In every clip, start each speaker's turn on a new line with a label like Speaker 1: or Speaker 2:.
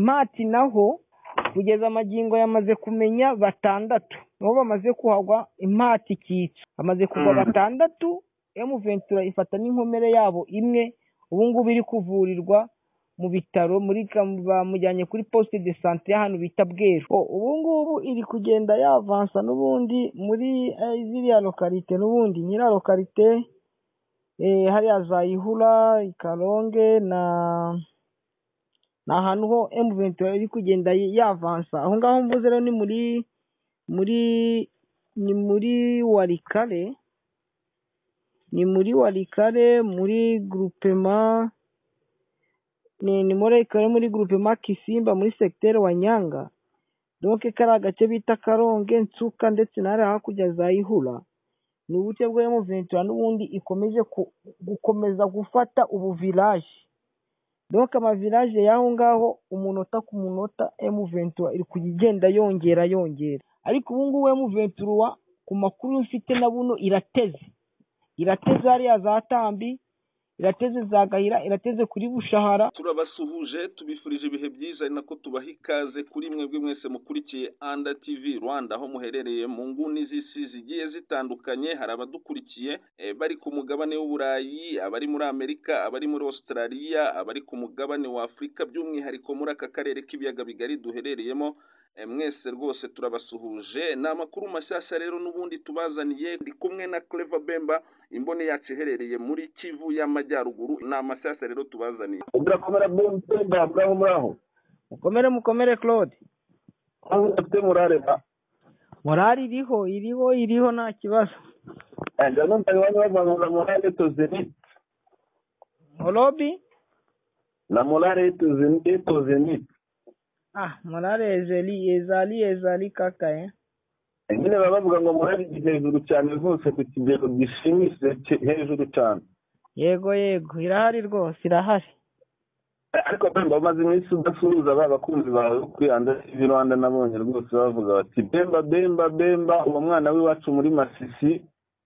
Speaker 1: Impati naho kugeza amagingo yamaze kumenya batandatu, nibo bamaze kuhagwa impati kitso, hamaze kugwa batandatu. M23 ifata n'inkomere yabo imwe, ubu ngubu iri kuvurirwa mu bitaro, bamujyanye kuri poste de santé hano bita Bweru. Ubu ngubu iri kugenda yavansa n'ubundi muri ziriya lokalite, n'ubundi nyira lokalite hariya Zayihura, Ikaronge na ahantu ho M23 iri kugenda yavansa. Aho ngaho mvuze rero ni muri Warikare, muri groupement muri groupement Kisimba muri secteur wa Nyanga. Donc kari agace bita Karonge, Nsuka ndetse na hakurya Zayihura. Ni uburyo bwa M23 n'ubundi ikomeje gukomeza gufata ubu village. Donc ama village yaho ngaho umunota ku munota M23 iri kugenda yongera. Ariko ubu ngubu M23 ku makuru mfite na buno irateze hariya za Tambi, irateze za Gahira, irateze kuri Bushahara.
Speaker 2: Turabasuhuje, tubifurije ibihe byiza, ari nako tubaha ikaze kuri mwebwe mwese mukurikiye Anda TV Rwanda, aho muherereye mu nguni z'isi zigiye zitandukanye. Hari abadukurikiye bari ku mugabane w'Uburayi, abari muri Amerika, abari muri Australia, abari ku mugabane wa Afurika, by'umwihariko muri aka karere k'ibiyaga bigari duherereyemo. Mwese rwose turabasuhuje. Ni amakuru mashyashya rero n'ubundi tubazaniye. Ndi kumwe na Clever Bemba, imbone yacu iherereye muri Kivu y'Amajyaruguru. Ni amashyashya rero tubazaniye.
Speaker 3: Urakomera Bemba, muraho.
Speaker 1: Mukomere Claude.
Speaker 3: Ufite morale ba?
Speaker 1: Morale iriho nta kibazo.
Speaker 3: None bavanga morale tozeni.
Speaker 1: Holobi?
Speaker 3: Na morale tozeni.
Speaker 1: Morale ezali kaka
Speaker 3: nyine baba bavuga ngo morale iri hejuru cyane rwose ku kigero gishimishije hejuru cyane.
Speaker 1: Yego irahari rwose, irahari.
Speaker 3: Ariko Bemba umaze iminsi udasuhuza abakunzi bawe kuri Anda TV Rwanda, nabonye rwose bavuga bati Bemba uwo mwana w'iwacu muri Masisi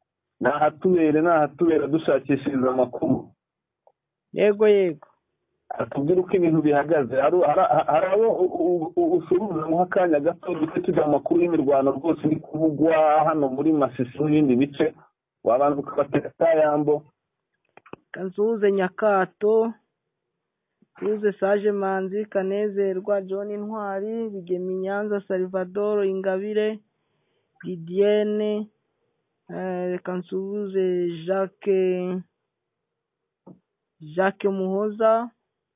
Speaker 3: nahatubera dushakishiriza amakuru.
Speaker 1: Yego
Speaker 3: atubwira uko ibintu bihagaze. Hari abo usuhuza mu akanya gato duke tujya amakuru y'imirwano rwose iri kuvugwa hano muri Masisi n'ibindi bice, wabanza ukabateka Tayambo,
Speaker 1: Kansuhuze Nyakato, tuze Sage Manzi, Kanezerwa, John Intwari, Bigemi Nyanza, Salvador Ingabire, Didienne, Kansuhuze Jacques Muhoza,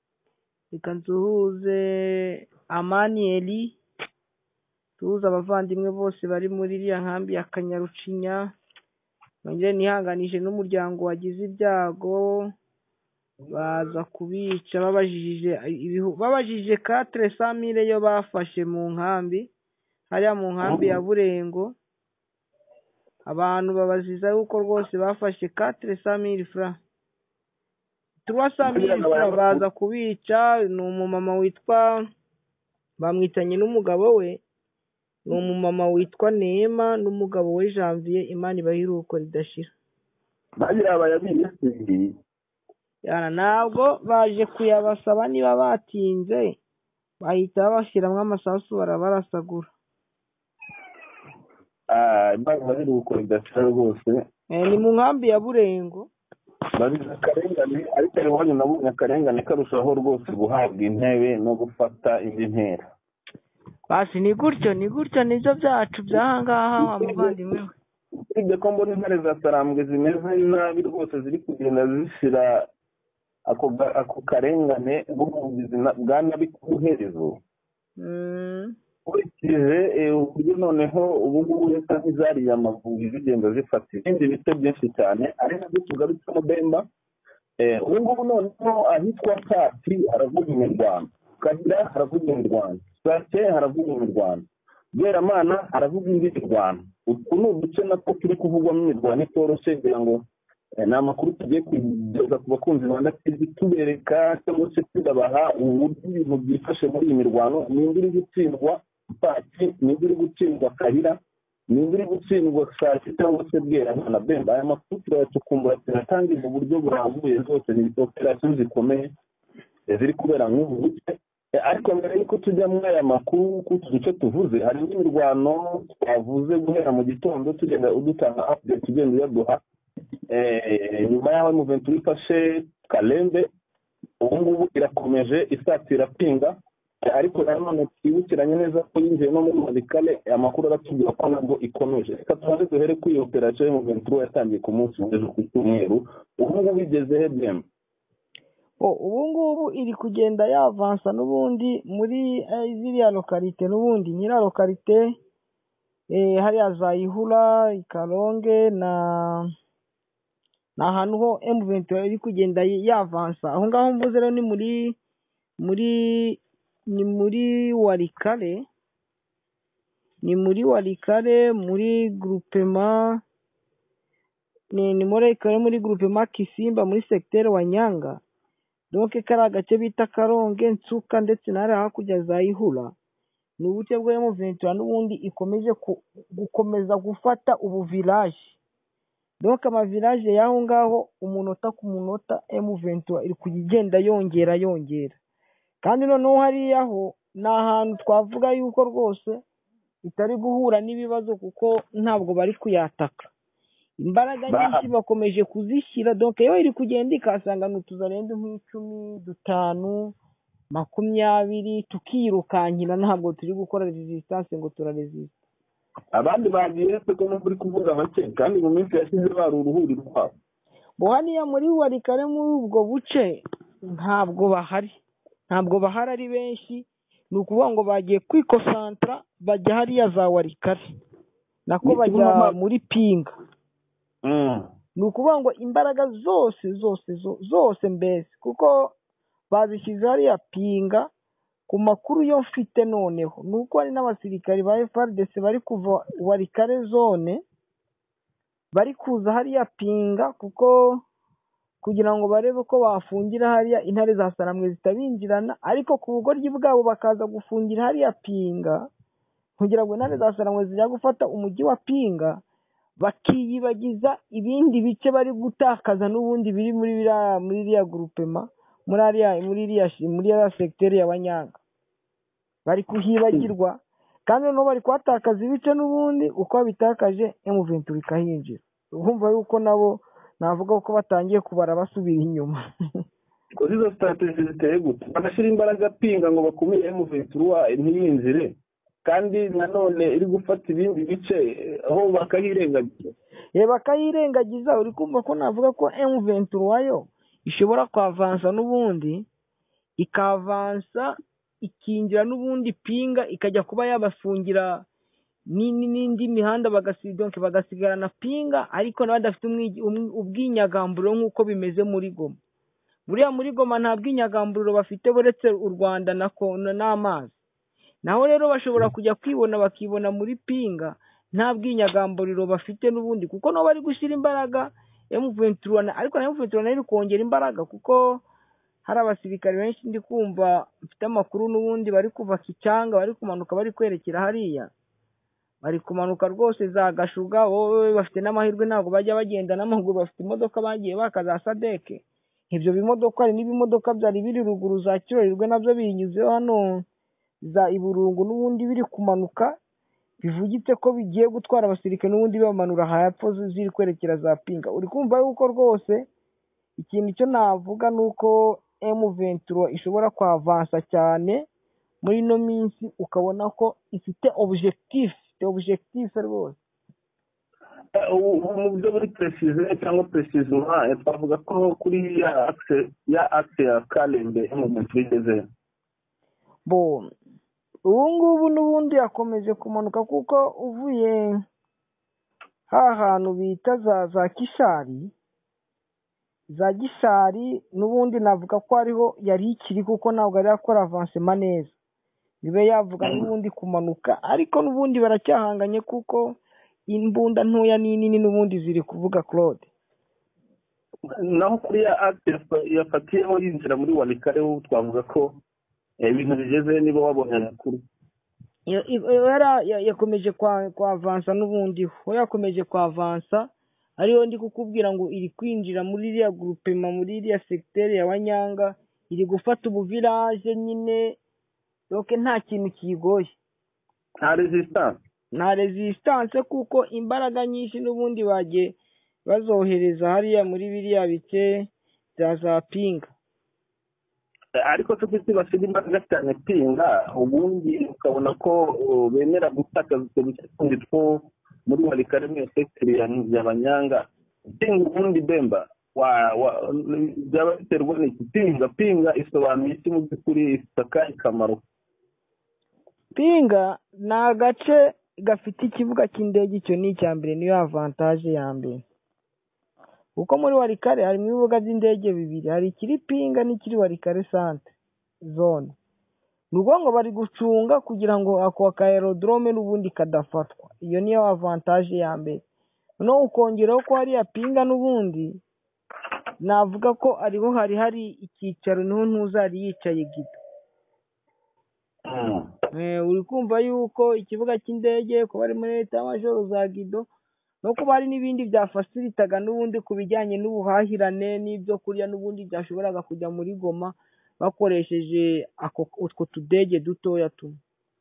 Speaker 1: Kansuhuze Amanieli, tuza abavandimwe bose bari muri iriya nkambi ya Kanyarucinya. Nongere nihanganije n'umuryango wagize ibyago baza kubica, babajije 400,000 yo bafashe mu nkambi hariya mu nkambi ya Burengo. Abantu babaziza yuko rwose bafashe 400,000 francs, 300,000 francs baza kubica. Ni umumama witwa, bamwitanye n'umugabo we, ni umumama witwa Neema n'umugabo we Janvier, Imana ibahiruko ridashira.
Speaker 3: bagira bayabiyesi
Speaker 1: ntabwo baje kuyabasaba, niba batinze bahita babashyiramo amasasu barabarasagura.
Speaker 3: Imana ibahiruko ridashira rwose.
Speaker 1: Ni mu nkambi ya Burengo.
Speaker 3: Babiza akarengane, ariko iwanyu nabonye akarengane karushaho rwose guhabwa intebe no gufata indi ntera.
Speaker 1: Basi ni gutyo nibyo byacu byahangaha wa muvandimwe we.
Speaker 3: Ibyo ko mbona intare za Sarambwe zimeze nabi rwose, ziri kugenda zishyira ako karengane bw'ubugizi bwa nabi ku iherezo. Ukurikije uburyo noneho ubu ngubu leta nk'izariye Amavubi zigenda zifata ibindi bice byinshi cyane, ari nabyo tugarutsemo Bemba. Ubu ngubu noneho ahitwa Kati haravuga imirwano, Kagira haravuga imirwano, Sake haravuga imirwano, Bweramana haravuga indi mirwano. Utu ni uduce natwo turi kuvugwamo imirwano itoroshye, kugira ngo ni amakuru tugiye kugeza ku bakunzi Rwanda TV tubereka cyangwa se tubaha uburyo ibintu byifashe muri iyi mirwano. Nimba iri gutsindwa Paki, nimba iri gutsindwa Kahira, nimba iri gutsindwa Sake cyangwa se Bweramana. Bemba aya makuru turayacukumbura tuyatangiza mu buryo burambuye rwose. Ni operasiyo zikomeye ziri kubera nk'ubu buce, ariko mbere y'uko tujya muri aya makuru k'utu duce tuvuze hari n'imirwano twavuze guhera mu gitondo tugenda udutanga update ugenda uyaduha nyuma y'aho M23 ifashe Kalembe ubu ngubu irakomeje isatira Pinga ariko nanone twibukiranye neza ko yinjiye no muri Walikale amakuru aratubwira ko nabwo ikomeje reka tubanze duhere kuri iyo operation M23 yatangiye ku munsi w'ejo ku cyumweru ubu ngubu igeze hedem
Speaker 1: ubu ngubu iri kugenda yavansa n'ubundi muri ziriya lokalite n'ubundi nyira lokalite hariya Zayihura Ikaronge na ahantu ho M23 iri kugenda yavansa aho ngaho mvuze rero ni muri Walikale muri groupement ni muri groupement Kisimba muri secteur wa Nyanga donc kari agace bita Karonge Nsuka ndetse na hariya hakurya Zayihura ni ubuce bwa M23 n'ubundi ikomeje gukomeza gufata ubu village donc ama village yaho ngaho umunota ku munota M23 iri kugenda yongera kandi noneho hariyaho ni ahantu twavuga yuko rwose itari guhura n'ibibazo kuko ntabwo bari kuyataka imbaraga nyinshi bakomeje kuzishyira donc yo iri kugenda ikasanga n'utuzarende nk'icumi dutanu 20 tukirukankira ntabwo turi gukora resistance ngo turaresist
Speaker 3: abandi bagiye se ko muri kuvuga bake kandi mu minsi yashize bari uruhuri rwabo
Speaker 1: haniya muri Walikale muri ubwo buce ntabwo bahari ari benshi ni ukuvuga ngo bagiye kwikosantra bajya hariya za Walikale nako bajya muri Pinga ni ukuvuga ngo imbaraga zose mbese kuko bazishyize hariya Pinga ku makuru yo mfite noneho ni uko hari n'abasirikari ba FARDC bari kuva Walikale zone bari kuza hariya Pinga kuko kugira ngo barebe ko bafungira hariya intare za Saramwe zitabinjirana ariko ku bugoryi bwabo bakaza gufungira hariya Pinga kugira ngo intare za Saramwe zijya gufata umujyi wa Pinga bakiyibagiza ibindi bice bari gutakaza n'ubundi biri muri iriya groupement muri iriya secteur y'Abanyanga bari kuhibagirwa kandi no bari kwatakaza ibice n'ubundi uko bitakaje M23 ikahinjira urumva yuko nabo navuga ko batangiye kubara basubira inyuma
Speaker 3: ko izo strategy ziteye gute banashira imbaraga Pinga ngo bakumire M23 ntiyinjire kandi nanone iri gufata ibindi bice aho bakayirengagiza uri kumva ko navuga ko M23 yo ishobora kwavansa n'ubundi ikavansa ikinjira n'ubundi Pinga ikajya kuba yabafungira n'indi mihanda bagasigarana Pinga ariko n'abadafite ubwinyagamburiro nk'uko bimeze muri Goma buriya muri Goma nta bwinyagamburiro bafite buretse u Rwanda n'amazi naho rero bashobora kujya bakibona muri Pinga nta bwinyagamburiro bafite n'ubundi kuko nabo bari gushyira imbaraga M23 ariko na M23 iri kongera imbaraga kuko hari abasirikare benshi ndi kumva mfite amakuru n'ubundi bari kuva Kichanga bari kumanuka bari kwerekera hariya bari kumanuka rwose za Gashuga wowe bafite n'amahirwe ntabwo bajya bagenda n'amaguru bafite imodoka bagiye bakaza Sadeke ibyo bimodoka hari n'ibimodoka byari biri ruguru za Kirorirwe nabyo binyuzeho hano za Iburungu n'ubundi biri kumanuka bivugitse ko bigiye gutwara abasirikare n'ubundi bamanura hapfo ziri kwerekera za Pinga uri kumva yuko rwose ikintu cyo navuga nuko M23 ishobora kwavansa cyane muri no minsi ukabona ko ifite objectif rwose mu byo muri precise cyangwa precisement twavuga ko kuri ya axe ya Kalembe M23 igeze
Speaker 1: ubu ngubu n'ubundi yakomeje kumanuka kuko uvuye hantu bita za Gishari n'ubundi navuga ko ariho yari ikiri kuko ntabwo ari yakora avancement neza nibe yavuga n'ubundi kumanuka ariko n'ubundi baracyahanganye kuko imbunda ntoya n'inini n'ubundi ziri kuvuga Claude
Speaker 3: naho kuri ya axe yafatiyeho yinjira muri Walikale twavuga ko ibintu bigeze niba wabonye amakuru
Speaker 1: yakomeje kwavansa n'ubundi ho yakomeje kwavansa ariyo ndi kukubwira ngo iri kwinjira muri iriya groupement muri iriya secteur y'Abanyanga iri gufata ubu village nyine doke nta kintu kigoye,
Speaker 3: nta
Speaker 1: resistance kuko imbaraga nyinshi n'ubundi bagiye bazohereza hariya muri biriya bice bya za Pinga.
Speaker 3: ariko tufite basiga imbaraga cyane Pinga, ubundi ukabona ko bemera gutakaza utwo duce tundi two muri Walikale n'iyo sekiteri y'Abanyanga. Pinga ubundi Bemba byaba biterwa n'iki? Pinga isobanuye iki mu by'ukuri, ifite akahe kamaro?
Speaker 1: Pinga ni agace gafite ikibuga cy'indege, icyo ni icya mbere, niyo avantage ya mbere, kuko muri Walikale harimo ibibuga by'indege bibiri, hari ikiri Pinga n'ikiri Walikale centre zone. Ni ukuvuga ngo bari gucunga kugira ngo ako ka aerodrome n'ubundi kadafatwa, iyo niyo avantage ya mbere. Noneho ukongeraho ko hariya Pinga n'ubundi navuga ko ariho hari icyicaro, niho ntuzari yicaye Gido. Uri kumva yuko ikibuga cy'indege kuba ari muri leta y'amajoro za Gido, no kuba hari n'ibindi byafasiritaga n'ubundi ku bijyanye n'ubuhahirane n'ibyo kurya n'ubundi byashoboraga kujya muri Goma bakoresheje utwo tudege dutoya tumwe.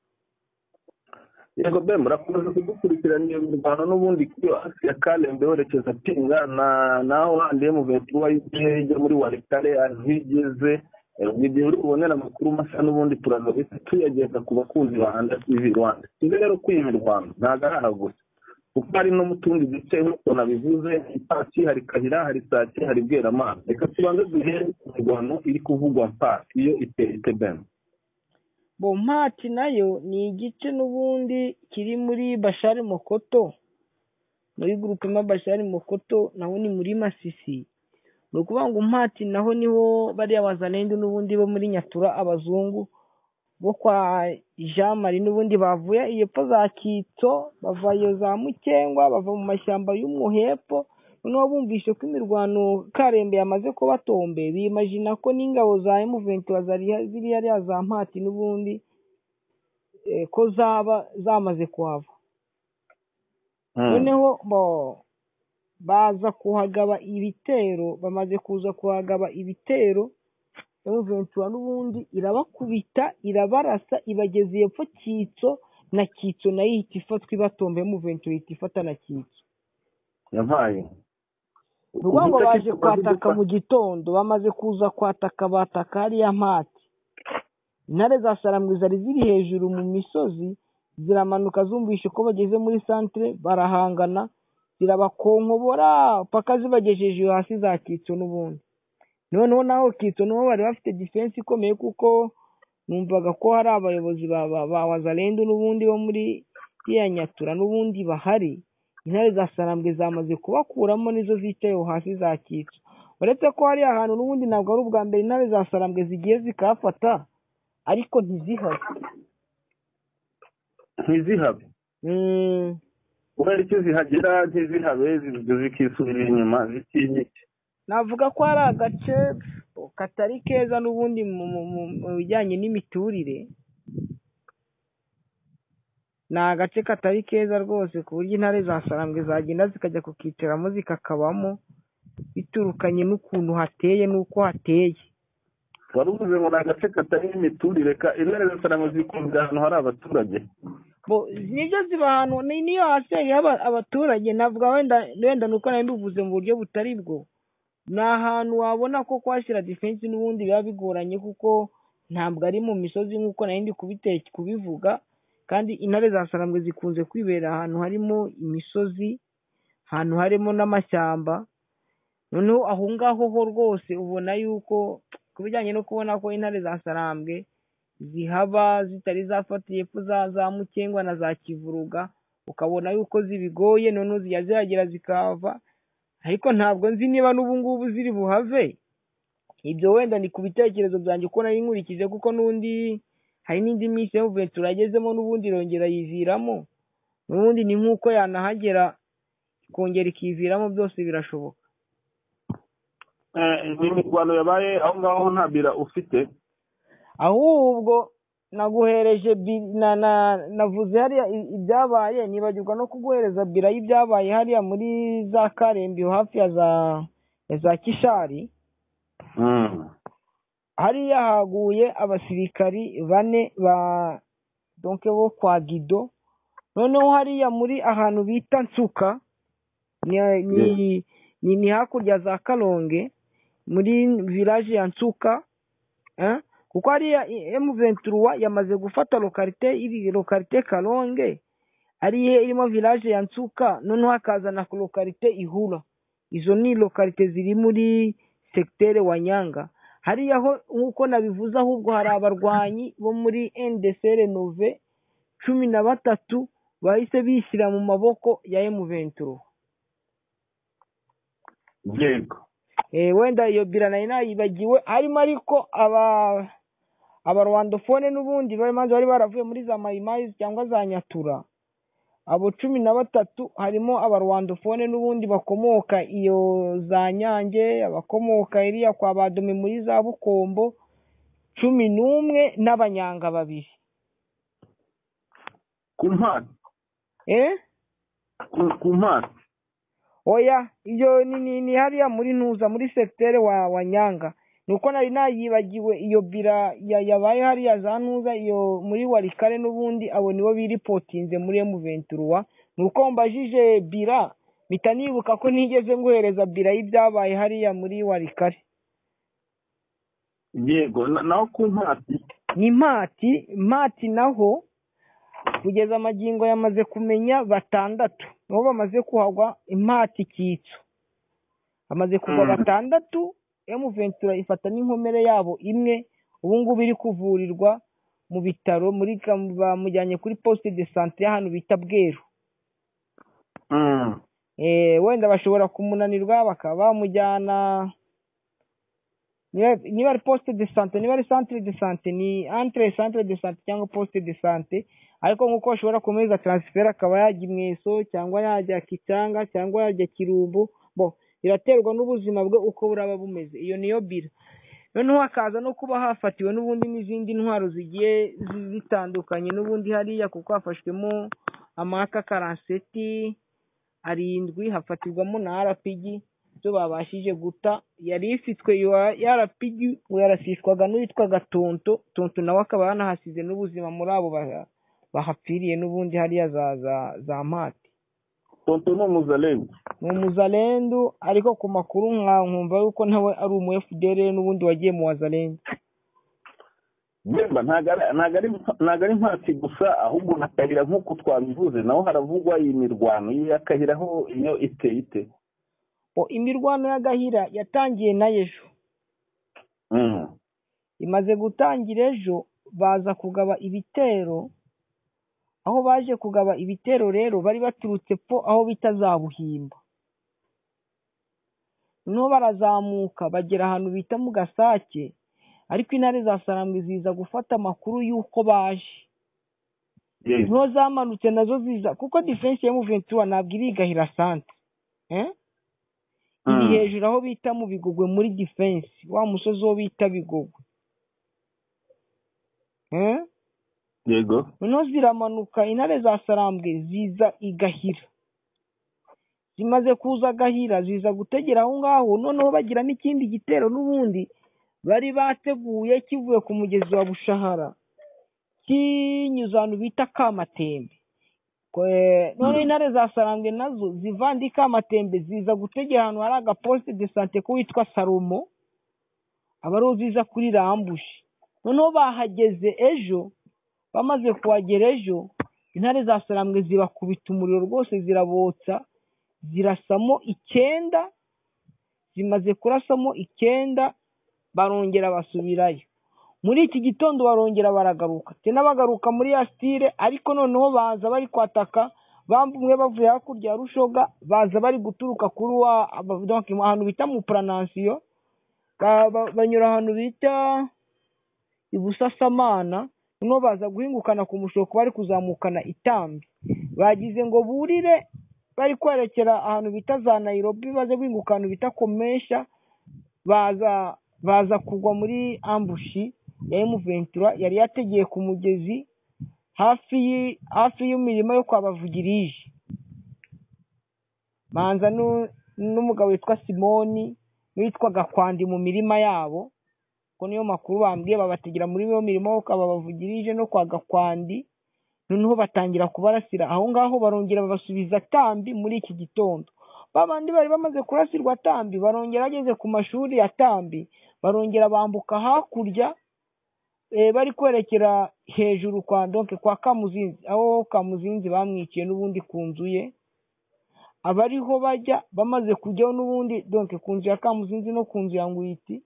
Speaker 3: Yego Bemba, urakomeza kudukurikirana iyo mirwano n'ubundi kuri ya Kalembe werekeza Pinga naho handi M23 ijya muri Walikale ahigeze. Igihe uri kubonera amakuru mashya n'ubundi turaza tuyageza ku bakunzi ba Anda TV Rwanda. Ibi rero kuri iyi mirwano ntabwo ari aha gusa, kuko hari no mu tundi duce nk'uko nabivuze, Mpati, hari Kahira, hari Sake, hari Bweramana. Reka tubanze duhere ku mirwano iri kuvugwa Mpati, iyo ite Bemba.
Speaker 1: Mpati nayo ni igice n'ubundi kiri muri Bashari Mokoto, muri groupement Bashari Mokoto, naho ni muri Masisi. Ni ukuvuga ngo Mpati naho niho bariya Wazalendo n'ubundi bo muri Nyatura, abazungu bo kwa Jean Marie n'ubundi bavuye iyepfo za Kitso, bava iyo za Mukengwa, bava mu mashyamba y'umuhepfo. Noneho bumvishe ko imirwano Karembe yamaze kubatombe, bimagina ko n'ingabo za M23 ziri hariya za Mpati n'ubundi ko zaba zamaze kuhava. Noneho baza kuhagaba ibitero, bamaze kuza kuhagaba ibitero, M23 n'ubundi irabakubita, irabarasa, ibageze epfo Kitso, na Kitso nayo ihita ifatwa ibatombe, M23 ihita ifata na Kitso.
Speaker 3: Yampaye
Speaker 1: Nukuvuga ngo baje kwataka mu gitondo, bamaze kuza kwataka bataka hariya Mpati. Intare za Sarambwe zari ziri hejuru mu misozi, ziramanuka zumvishe ko bageze muri centre, barahangana, zirabakonkobora paka zibagejeje hasi za Kitso n'ubundi. Noneho naho Kitso niho bari bafite defense ikomeye, kuko numvaga ko hari abayobozi ba Wazalendo n'ubundi bo muri ya Nyatura n'ubundi bahari. Intare za Sarambwe zamaze kubakuramo, nizo zicaye hasi za Kitso. Uretse ko hari ahantu n'ubundi ntabwo ari ubwa mbere intare za Sarambwe zigiye zikafata, ariko ntizihabe.
Speaker 3: Kubera icyo zihagera ntizihabe, zikisubirira inyuma zitinyike.
Speaker 1: Navuga ko hari agace katari keza n'ubundi mu bijyanye n'imiturire. Ni agace katari keza rwose, ku buryo intare za Sarambwe zagenda zikajya kukicaramo zikakabamo, biturukanye n'ukuntu hateye n'uko hateye.
Speaker 3: Wari uvuze ngo ni agace katari imiturire, intare za Sarambwe zikunze ahantu hari abaturage.
Speaker 1: Nibyo ziba ahantu niyo hasi haba abaturage, navuga wenda nuko nari mbivuze mu buryo butari bwo. Ni ahantu wabona ko kwashyira defense n'ubundi biba bigoranye, kuko ntabwo ari mu misozi nk'uko nari ndi kubivuga, kandi intare za Sarambwe zikunze kwibera ahantu harimo imisozi, ahantu harimo n'amashyamba. Noneho aho ngaho ho rwose ubona yuko ku bijyanye no kubona ko intare za Sarambwe zihaba zitari zafatiye epfo za Mukengwa na za Kivuruga, ukabona yuko zibigoye, noneho zijya zihagera zikava. Ariko ntabwo nzi niba n'ubu ngubu ziri buhave. Ibyo wenda ni ku bitekerezo byanjye uko nari nkurikije, kuko n'undi hari n'indi minsi M23 agezemo n'ubundi irongera yiviramo. N'ubundi ni nk'uko yanahagera ikongera ikiviramo, byose birashoboka.
Speaker 3: Imirwano yabaye aho ngaho nta bira ufite?
Speaker 1: Ahubwo naguhereje navuze hariya ibyabaye, nibagirwa no kuguhereza bira y'ibyabaye hariya muri za Karembe hafi ya za Kishari. hariya haguye abasirikari 4 bo kwa Gido. Noneho hariya muri ahantu bita Nsuka ni hakurya za Kalonge muri village ya Nsuka, kuko hariya M23 yamaze gufata lokalite Kalonge ariye irimo village ya Nsuka, noneho hakazana lokalite Ihura. Izo ni lokalite ziri muri secteur wa Nyanga. Hariya ho nkuko nabivuze, ahubwo hari abarwanyi bo muri NDC Renove 13 bahise bishyira mu maboko ya M23.
Speaker 3: Yego.
Speaker 1: Wenda iyo bira nayibagiwe, harimo ariko abarwandofone n'ubundi bari baravuye muri za Mayimayi cyangwa za Nyatura. Abo 13 harimo abarwandofone n'ubundi bakomoka iyo za Nyange, abakomoka iriya kwa Badome muri za Bukombo 11 n'abanyanga 2.
Speaker 3: Kumpana. Kumpana.
Speaker 1: Oya, iyo ni hariya muri Ntuza muri secteur wa Nyanga. Nuko nari nayibagiwe iyo bira yabaye hariya za Ntuza, iyo muri Warikare n'ubundi abo nibo biripotinze muri M23. Nuko mbajije bira mitanibuka ko nigeze nguhereza bira y'ibyabaye hariya muri Warikare.
Speaker 3: Yego, naho Kumpati
Speaker 1: ni Mati naho kugeza amagingo yamaze kumenya 6 nibo bamaze kuhagwa impati kitso. Amaze kugwa 6, M23 ifata n'inkomere yabo imwe, ubu ngubu iri kuvurirwa mu bitaro muri bamujyanye kuri poste de santé y'ahantu bita Bweru. Wenda bashobora kumunanirwa bakaba bamujyana niba ari poste de santé, niba ari centre de santé, ni entre centre de santé cyangwa poste de santé, ariko nkuko bashobora kumeza transfer akaba yajya Mweso cyangwa yajya Kitanga cyangwa yajya Kirumbu. Iraterwa n'ubuzima bwe uko buraba bumeze. Iyo niyo bira. Noneho hakaza no kuba hafatiwe n'ubundi n'izindi ntwaro zigiye zitandukanye n'ubundi hariya, kuko hafashwemo amaka 47 arindwi, hafatirwamo na RPG byo babashije guta. Yari ifitwe ya RPG yarasishwaga n'uwitwaga Tonto nawe akaba yanahasize n'ubuzima muri abo bahapfiriye n'ubundi hariya za Mati.
Speaker 3: Tonto ni
Speaker 1: umuzalendo, ariko ku makuru nkumva yuko nawe ari umu FDL n'ubundi wagiye mu wazalendo.
Speaker 3: Yemba ntago ari Mpati gusa, ahubwo nakahira nk'uko twabivuze naho haravugwa iyi mirwano y'akahiraho iyo ite.
Speaker 1: Imirwano y'agahira yatangiye na ejo. Imaze gutangira ejo, baza kugaba ibitero. Aho baje kugaba ibitero rero bari baturutse aho bita za Buhimba. No barazamuka bagera ahantu bita mu Gasake, ariko intare za Sarambwe ziza gufata amakuru y'uko baje. No zamanutse nazo ziza, kuko defense ya M23 ntabwo iri Gahira centre. Iri hejuru aho bita mu Bigogwe muri defense, wa musozi wo bita Bigogwe.
Speaker 3: Yego.
Speaker 1: No ziramanuka intare za Sarambwe ziza igahira. Zimaze kuza Gahira ziza gutegera aho ngaho, noneho bagira n'ikindi gitero n'ubundi bari bateguye kivuye ku mugezi wa Bushahara kinyuza ahantu bita Kamatembe. None intare za Sarambwe nazo zivandi Kamatembe ziza gutegera ahantu hari agaposte de santé ko witwa Salomo, abaro ziza kuri Rambushi. Noneho bahageze ejo, bamaze kuhagera ejo, intare za Sarambwe zibakubita umuriro rwose zirabotsa, zirasamo 9, zimaze kurasamo 9 barongera basubirayo. Muri iki gitondo barongera baragaruka, tena bagaruka muri ya style, ariko noneho baza bari kwataka bambumwe bavuye hakurya ya Rushoga, baza bari guturuka kuri donc ahantu bita mu Pranansiyo, banyura ahantu bita Ibusasamana, noneho baza guhingukana ku Mushoko bari kuzamukana Itambi. Bagize ngo burire bari kwerekera ahantu bita za Nairobi, baze guhingukana bita Komesha, baza kugwa muri ambushi ya M23 yari yategeye ku mugezi hafi y'umurima yo kwa Bavugirije. Manza n'umugabo witwa Simoni witwaga Kwandi mu mirima yabo, ko niyo makuru bambwiye, babategera muri iyo mirimo babavugirije no kwa Gakwandi, noneho batangira kubarasira aho ngaho, barongera babasubiza Tambi muri iki gitondo. Babandi bari bamaze kurasirwa Tambi barongera ageze ku mashuri ya Tambi, barongera bambuka hakurya bari kwerekera hejuru kwa Kamuzinzi, aho Kamuzinzi bamwiciye n'ubundi ku nzu ye. Abariho bajya bamaze kujyaho n'ubundi ku nzu ya Kamuzinzi no ku nzu ya Ngwiti,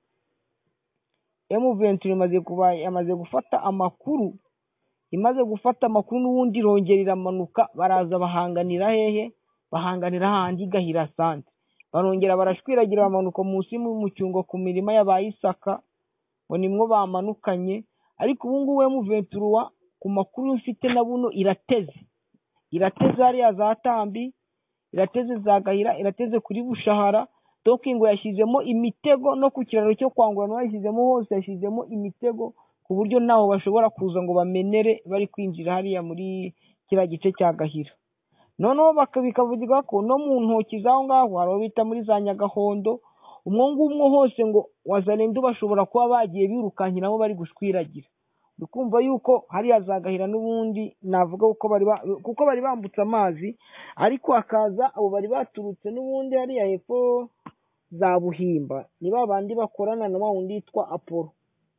Speaker 1: M23 yamaze gufata amakuru, imaze gufata amakuru n'ubundi irongera iramanuka, baraza bahanganira hehe, bahanganira handi Gahira Sante, barongera barashwiragira bamanuka munsi mu cyungo ku mirima y'abayisaka, ngo nimwo bamanukanye. Ariko ubu ngubu M23 ku makuru mfite na buno irateze hariya za Tambi, irateze za Gahira, irateze kuri Bushahara. Ngo yashyizemo imitego no ku kiraro cyo kwangurana, yashyizemo hose, yashyizemo imitego ku buryo naho bashobora kuza ngo bamenere bari kwinjira hariya muri kiriya gice cya Gahira. Noneho bikavugirwa ko no mu ntoki z'aho ngaho hari aho bita muri za Nyagahondo, umwe hose ngo Wazalendo bashobora kuba bagiye birukankiramo bari gushwiragira. Dukumva yuko hariya za Gahira n'ubundi navuga kuko bari bambutse amazi, ariko hakaza abo bari baturutse n'ubundi hariya hepfo za Buhimba, ni babandi bakorana na wundi yitwa Apollo.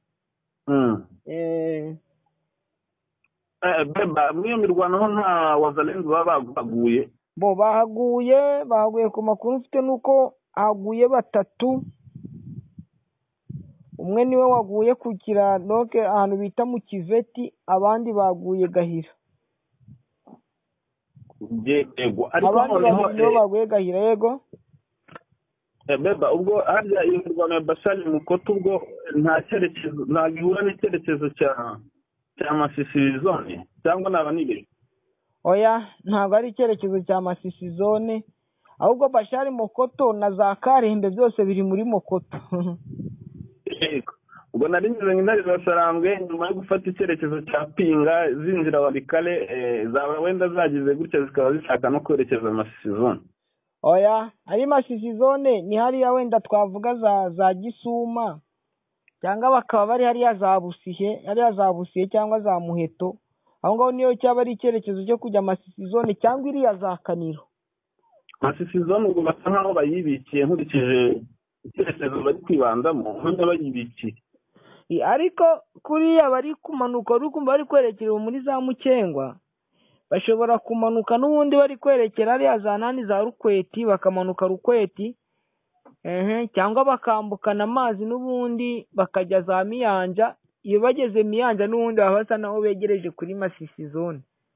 Speaker 3: Beba mwiyo mirwano nta Wazalendo baba baguye.
Speaker 1: Bahaguye ku makuru mfite nuko haguye 3. Umwe niwe waguye ku kiraro ahantu bita mu Kiveti, abandi baguye Gahira.
Speaker 3: Yego, ariko
Speaker 1: noneho baguye Gahira. Yego
Speaker 3: Beba, ubwo harya iyo mirwano ya Bashali Mukoto ubwo nta cyerekezo, nta gihura n'icyerekezo cya Masisi zone cyangwa naba nibiri?
Speaker 1: Oya, ntabwo ari icyerekezo cya Masisi zone, ahubwo Bashali Mukoto na za Karembe byose biri muri Mukoto.
Speaker 3: Ubwo nari nyuze Intare za Sarambwe nyuma yo gufata icyerekezo cya Pinga zinjira Walikale, zaba wenda zagize gutya zikaba zishaka no kwerekeza Masisi zone.
Speaker 1: Oya, ari Masisi zone ni hariya wenda twavuga za Gisuma, cyangwa bakaba bari hariya za Busihe cyangwa za Muheto. Aho ngaho niyo cyaba ari icyerekezo cyo kujya Masisi zone cyangwa iriya za Kaniro.
Speaker 3: Masisi zone ubwo basa nkaho bayibikiye nkurikije icyerekezo bari kwibandamo, none bayibikiye.
Speaker 1: Ariko kuriya bari kumanuka urukumva bari kwerekera muri za Mukengwa, bashobora kumanuka n'ubundi bari kwerekera hariya za nani za Rukweti, bakamanuka Rukweti, cyangwa bakambukana amazi n'ubundi bakajya za Miyanja. Iyo bageze Miyanja n'ubundi baba basa naho begereje kuri Masisi zone.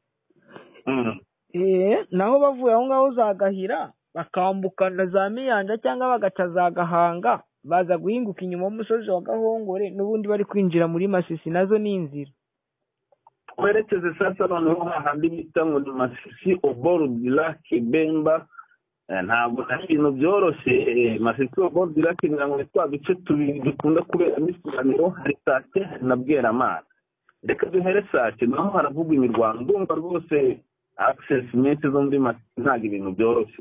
Speaker 1: Naho bavuye aho ngaho za Gahira bakambukana za Miyanja cyangwa bagaca za Gahanga, baza guhinguka inyuma y'umusozi wa Gahongore, n'ubundi bari kwinjira muri Masisi, nazo ni inzira.
Speaker 3: Twerekeze sasa noneho hahandi bita ngo ni Masisi Oboro Dilaki Bemba. Ntabwo ari ibintu byoroshye. Masisi Oboro Dilaki ngira ngo twa duce tubiri dukunda kubera imisiganiro, hari Sake hari na Bweramana. Reka duhere Sake, naho haravugwa imirwano. Ndumva rwose access nyinshi zo muri Masisi ntabwo ibintu byoroshye.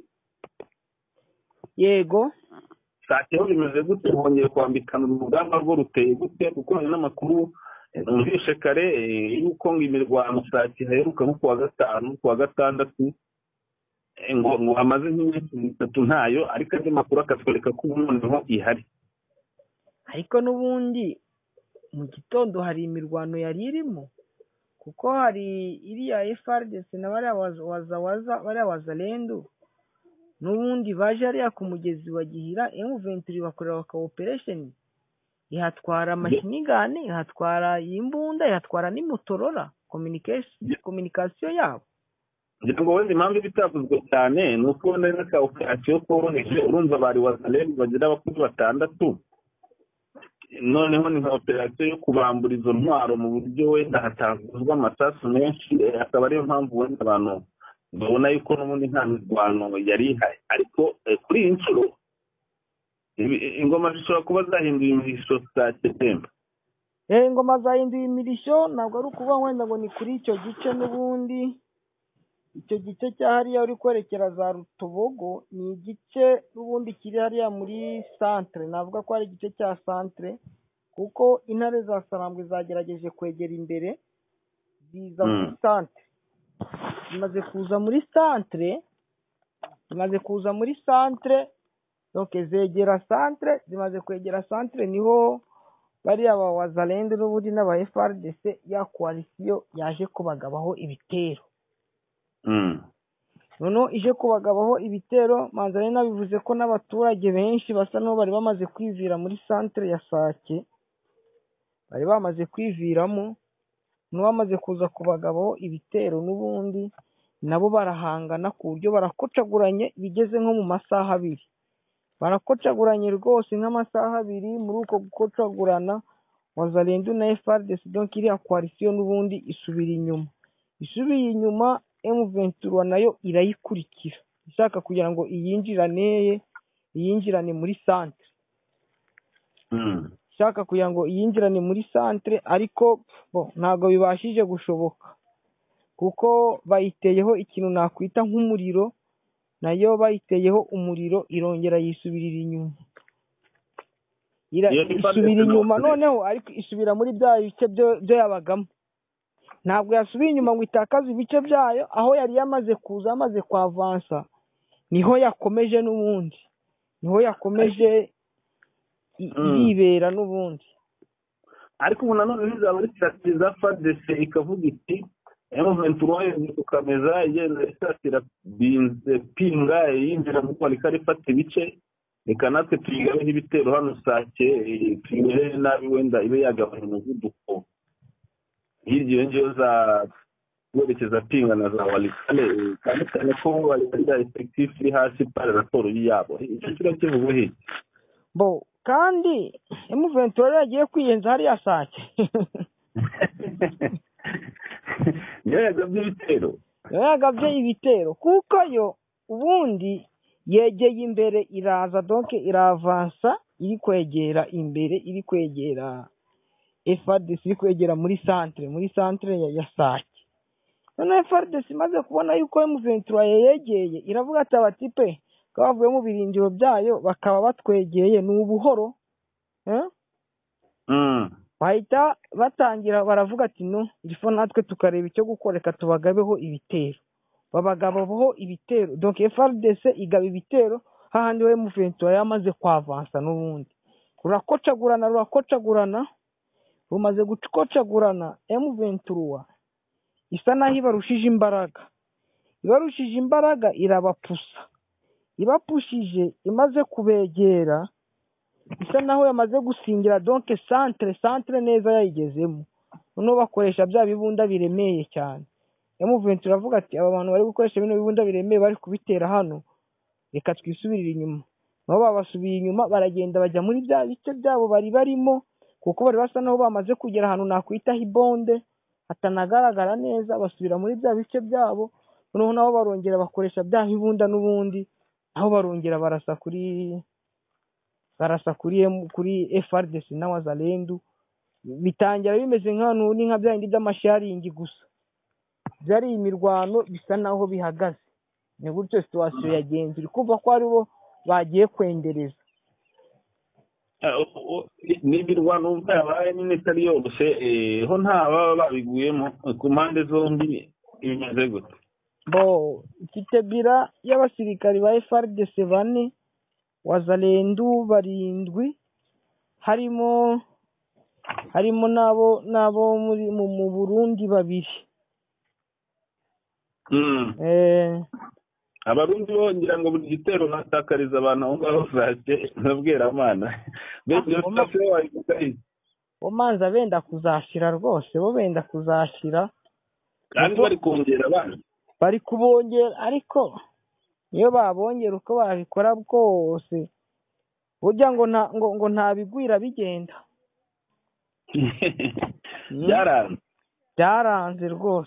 Speaker 1: Yego,
Speaker 3: Sake ho bimeze gute? Hongeye kwambikana urugamba rwo ruteye gute? Kuko hari n'amakuru numvise kare yuko ngo imirwano Sake haheruka nko kuwa 5 kuwa 6 ngo amaze nk'iminsi 3 ntayo, ariko andi makuru akatwereka ko ubu noneho ihari.
Speaker 1: ariko n'ubundi mu gitondo hari imirwano yari irimo, kuko hari iriya FARDC na bariya bariya Wazalendo n'ubundi baje hariya ku mugezi wa Gihira, M23 bakorera ka operation, ihatwara amashinigane, ihatwara imbunda, ihatwara n'imotorora, communication yabo.
Speaker 3: Ngira ngo wenda impamvu bitavuzwe cyane ni uko nari na ka operation koroheje. Urumva bari Wazalendo bagira abakozi 6, noneho ni nka operation yo kubambura izo ntwaro mu buryo wenda hatanguzwa amasasu menshi, akaba ariyo mpamvu wenda abantu babona yuko n'ubundi nta mirwano yari ihari. Ariko kuri iyi nshuro ingoma zishobora kuba zahinduye imirisho za Septemba.
Speaker 1: Ingoma zahinduye imirisho, ntabwo ari ukuvuga wenda ngo ni kuri icyo gice. N'ubundi icyo gice cya hariya uri kwerekera za Rutobogo ni igice n'ubundi kiri hariya muri centre, navuga ko ari igice cya centre, kuko intare za Sarambwe zagerageje kwegera imbere ziza muri santere, zimaze kuza muri santere zegera santere, zimaze kwegera santere niho bariya ba Wazalendo n'ubundi n'aba FARDC ya koalisiyo yaje kubagabaho ibitero. Noneho ije kubagabaho ibitero, manzane nabivuze ko n'abaturage benshi basa n'aho bari bamaze kwivira muri santere ya Sake, bari bamaze kwiviramo, n'uwamaze kuza kubagabaho ibitero n'ubundi nabo barahangana ku buryo barakocaguranye bigeze nko mu masaha abiri. Barakocaguranye rwose nk'amasaha abiri. Muri uko gukocagurana Wazalendo na FARDC donc iriya koalisiyo n'ubundi isubiye inyuma M23 nayo irayikurikira ishaka kugira ngo iyinjirane muri santere, ariko ntabwo bibashije gushoboka kuko bayiteyeho ikintu nakwita nk'umuriro, nayo bayiteyeho umuriro irongera yisubirira inyuma. Noneho ariko isubira muri bya bice byo yabagamo, ntabwo yasubiye inyuma ngo itakaze ibice byayo. Aho yari yamaze kuza, amaze kwavansa, niho yakomeje n'ubundi, iribera n'ubundi.
Speaker 3: ariko ubu nanone bizaba ari strategy za FARDC ikavuga iti M23 tukameza igenda isatira pinga yinjira mu kwalika rifata ibice, reka natwe tuyigabe n'ibitero hano Sake twimere nabi wenda ibe yagabanya umuvuduko hirya yongeyeho za werekeza pinga na za walikale, kandi cyane ko walikale effective iri hasi par raporo yabo. Icyo kirakivuga he
Speaker 1: kandi M23 yagiye kwiyenza hariya Sake
Speaker 3: niyo yagabye ibitero
Speaker 1: kuko yo ubundi yegeye imbere iraza, donc iravansa, iri kwegera imbere, iri kwegera FARDC, iri kwegera muri santere ya Sake. None FARDC imaze kubona yuko M23 yegeye, iravuga ati abatipe ko bavuye mu birindiro byayo bakaba batwegeye ni ubuhoro, bahita batangira baravuga ati no gifo natwe tukareba icyo gukoreka tubagabeho ibitero. Babagabaho ibitero, donc FARDC igaba ibitero hahandi we M23 yamaze kwavansa n'ubundi. Rurakocagurana, rumaze gukocagurana, M23 isa naho ibarushije imbaraga, ibapushije, imaze kubegera, isa naho yamaze gusingira, donc santere neza yayigezemo. Noneho bakoresha bya bibunda biremeye cyane. M23 iravuga ati aba bantu bari gukoresha bino bibunda biremeye bari kubitera hano, reka twisubirire inyuma. Nabo babasubiye inyuma, baragenda bajya muri bya bice byabo bari barimo, kuko bari basa naho bamaze kugera ahantu nakwita hibonde hatanagaragara neza, basubira muri bya bice byabo. Noneho nabo barongera bakoresha bya bibunda n'ubundi, aho barongera barasa kuri FARDC na Wazalendo. Bitangira bimeze nk'ahantu ni nka bya bindi by'amasharingi gusa, byari imirwano bisa naho bihagaze. Ni gutyo situation yagenze, uri kumva ko ari bo bagiye kwendereza.
Speaker 3: Ni imirwano yabaye nini itari yoroshye, ho nta baba babiguyemo ku mpande zombi, imeze gute?
Speaker 1: Ifite bira y'abasirikari ba FARDC 4, Wazalendo 7, harimo nabo muri mu Burundi 2.
Speaker 3: Abarundi bongera ngo buri gitero natakariza abantu aho ngaho Sake nabweramana
Speaker 1: manza benda kuzashira rwose, bo benda kuzashira
Speaker 3: kandi bari kongera abana,
Speaker 1: bari kubongera, ariko iyo babongera uko babikora bwose burya ngo nta bigwira bigenda. Byaranze rwose,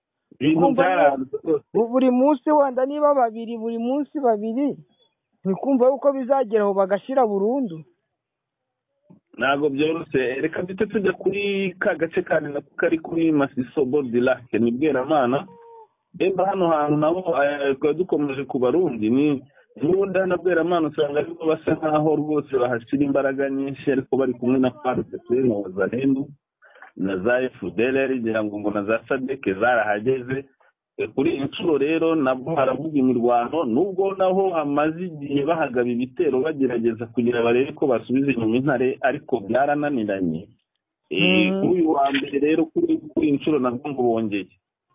Speaker 1: buri munsi wenda niba 2, buri munsi 2, ntikumva yuko bizageraho bagashira burundu.
Speaker 3: Ntabwo byoroshye. Reka duhite tujya kuri ka gace kandi nako kari kuri Masiso Bordelac ni Bweramana. Hano hantu nabo twari dukomeje ku Barundi, ni n'ubundi hano Bweramana usanga ariko basa nkaho rwose bahashyira imbaraga nyinshi ariko bari kumwe na FARDC na Wazalendo na za FDLR ngira ngo na za SADC zarahageze. Kuri iyi nshuro rero nabwo haravuga imirwano nubwo naho hamaze igihe bahagaba ibitero bagerageza kugira barebe ko basubiza inyuma intare ariko byarananiranye. Kuri uyu wa mbere rero kuri iyi nshuro nabwo ngo bongeye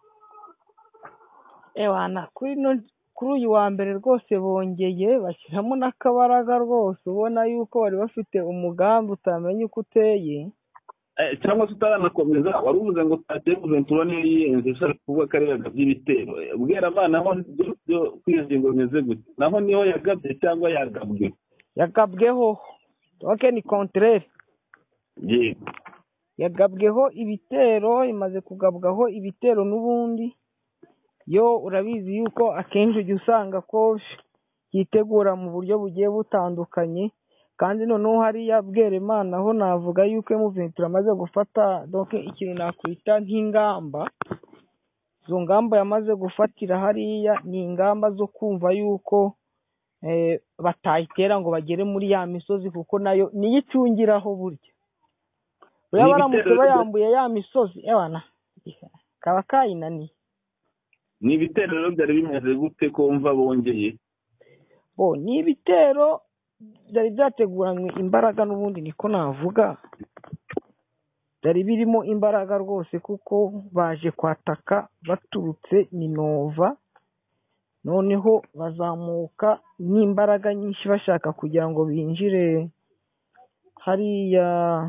Speaker 1: kuri uyu wa mbere rwose bongeye bashyiramo n'akabaraga rwose ubona yuko bari bafite umugambi utamenya uko uteye.
Speaker 3: Cyangwa se utaranakomeza wari uvuze ngo tateye kuventura niyo yiyenze ushaka kuvuga ko ari yagabye ibitero. Bweramana aho byo kwiyongera bimeze gute naho niho yagabye cyangwa yagabwe?
Speaker 1: Yagabweho ni contraire.
Speaker 3: Yego
Speaker 1: yagabweho ibitero, imaze kugabwaho ibitero n'ubundi yo urabizi yuko akenshi ujya usanga ko yitegura mu buryo bugiye butandukanye kandi noneho hariya Bweramana aho navuga yuko M23 amaze gufata donc ikintu nakwita nk'ingamba. Izo ngamba yamaze gufatira hariya ni ingamba zo kumva yuko batayitera ngo bagere muri ya misozi kuko nayo niyo icungiraho burya baramutse bayambuye ya misozi kaba kayinaniye.
Speaker 3: Ni ibitero rero byari bimeze gute ko mva bongeye?
Speaker 1: Ni ibitero byari byateguranywe imbaraga n'ubundi niko navuga. Byari birimo imbaraga rwose kuko baje kwataka baturutse Minova noneho bazamuka n'imbaraga nyinshi bashaka kugira ngo binjire hariya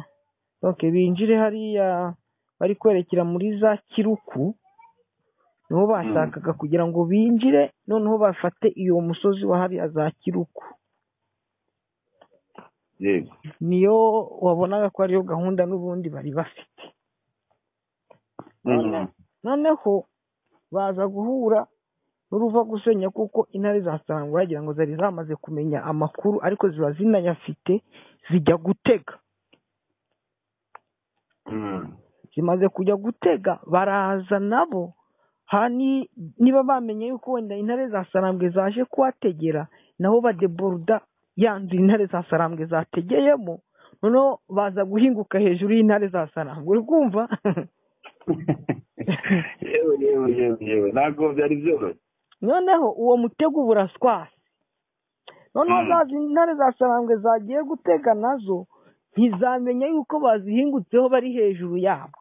Speaker 1: bari kwerekera muri za Kiruku. Niho bashakaga kugira ngo binjire noneho bafate iyo musozi wa hariya za Kiruku. Niyo wabonaga ko ariyo gahunda n'ubundi bari bafite. Noneho baza guhura n'uruva gusenya kuko intare za Sarangwe wagira ngo zari zamaze kumenya amakuru ariko ziba zinayafite zijya gutega. Zimaze kujya gutega baraza nabo niba bamenye yuko wenda intare za Sarambwe zaje kuhategera naho badeborda yanzu intare za Sarambwe zategeyemo noneho baza guhinguka hejuru y'intare za Sarambwe. Uri kumva?
Speaker 3: yewe ntabwo byari byoroshye.
Speaker 1: Noneho uwo mutego buraswasi. Noneho za intare za Sarambwe zagiye gutega nazo ntizamenya yuko bazihingutseho bari hejuru yabo.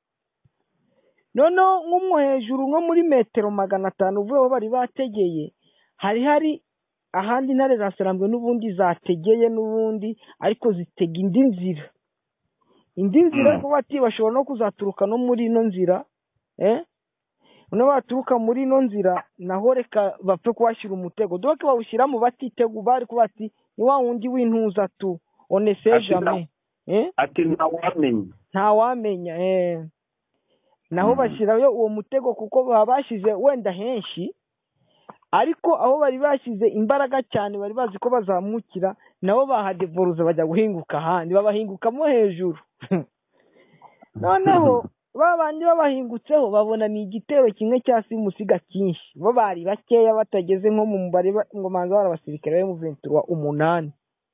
Speaker 1: Noneho nko hejuru nko muri metero 500 uvuyeho bari bategeye hari ahandi intare za Sarambwe n'ubundi zategeye n'ubundi ariko zitega indi nzira ko bati bashobora no kuzaturuka no muri ino nzira noneho baturuka muri ino nzira naho reka bapfe kuhashyira umutego doke bawushyira mu batitegu bari kuba ati ni wa wundi w'intuza tu onese jamais
Speaker 3: ati
Speaker 1: ntawamenya naho bashyirayo uwo mutego kuko babashize wenda henshi ariko aho bari bashyize imbaraga cyane bari bazi ko bazamukira nabo bahadevoruza bajya guhinguka ahandi babahingukamo hejuru. Noneho babandi babahingutseho babona ni igitero kimwe cya simusiga cyinshi bo bari bakeya batageze nko mu mubare ngo manza barabasirikare mu 8.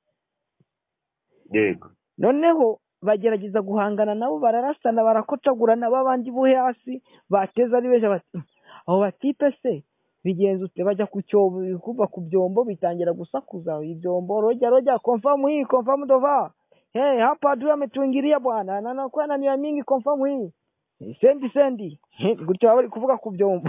Speaker 3: Yego.
Speaker 1: Noneho bagerageza guhangana nabo bararasana barakocagurana babandi bo hasi bateza ari beje bati aho batipe se bigenzutse bajya ku cyobo kuva ku byombo bitangira gusakuza ibyombo roja confirm dova hapa adui ametuingilia bwana na kwa nani mingi confirm hii sendi gutyo bari kuvuga ku byombo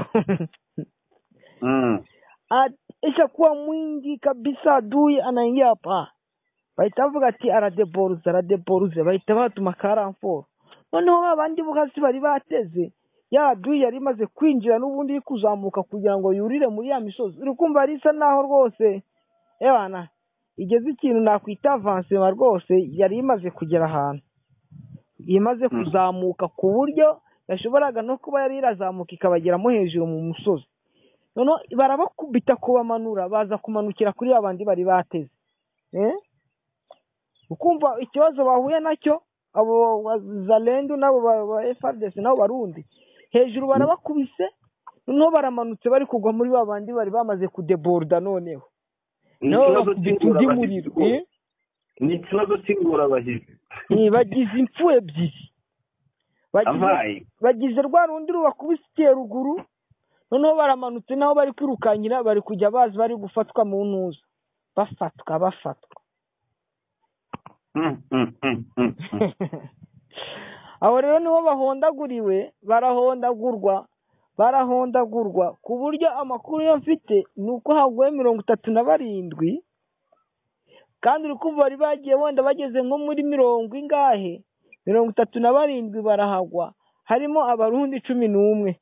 Speaker 1: isha kuwa mwingi kabisa adui anaingia hapa bahita bavuga ati aradeporuze bahita batuma karamforo noneho abandi buhasi bari bateze ya adui yari imaze kwinjira n'ubundi kuzamuka kugira ngo yurire muri ya misozi. Uri kumva arisa naho rwose bana igeze ikintu nakwita avancement rwose yari imaze kugera ahantu imaze kuzamuka ku buryo yashoboraga no kuba yari irazamuka ikabageramo hejuru mu musozi. Noneho barabakubita kubamanura baza kumanukira kuri abandi bari bateze. Ukumva ikibazo bahuye nacyo abo Wazalendo nabo ba FARDC nabo barundi hejuru barabakubise noneho baramanutse bari kugwa muri babandi bari bamaze kudeborda noneho nabo bakubita undi muriro.
Speaker 3: Ni ikibazo cy'ingorabahizi.
Speaker 1: Bagize impfu ebyiri, bagize rwa rundi rubakubise ruguru, noneho baramanutse naho bari kwirukankira, bari kujya bazi bari gufatwa mu ntuza, bafatwa. Aho rero niho barahondagurwa ku buryo amakuru yo mfite ni uko haguye 37, kandi uri kumva bari bagiye wenda bageze nko muri 37 barahagwa, harimo abarundi 11.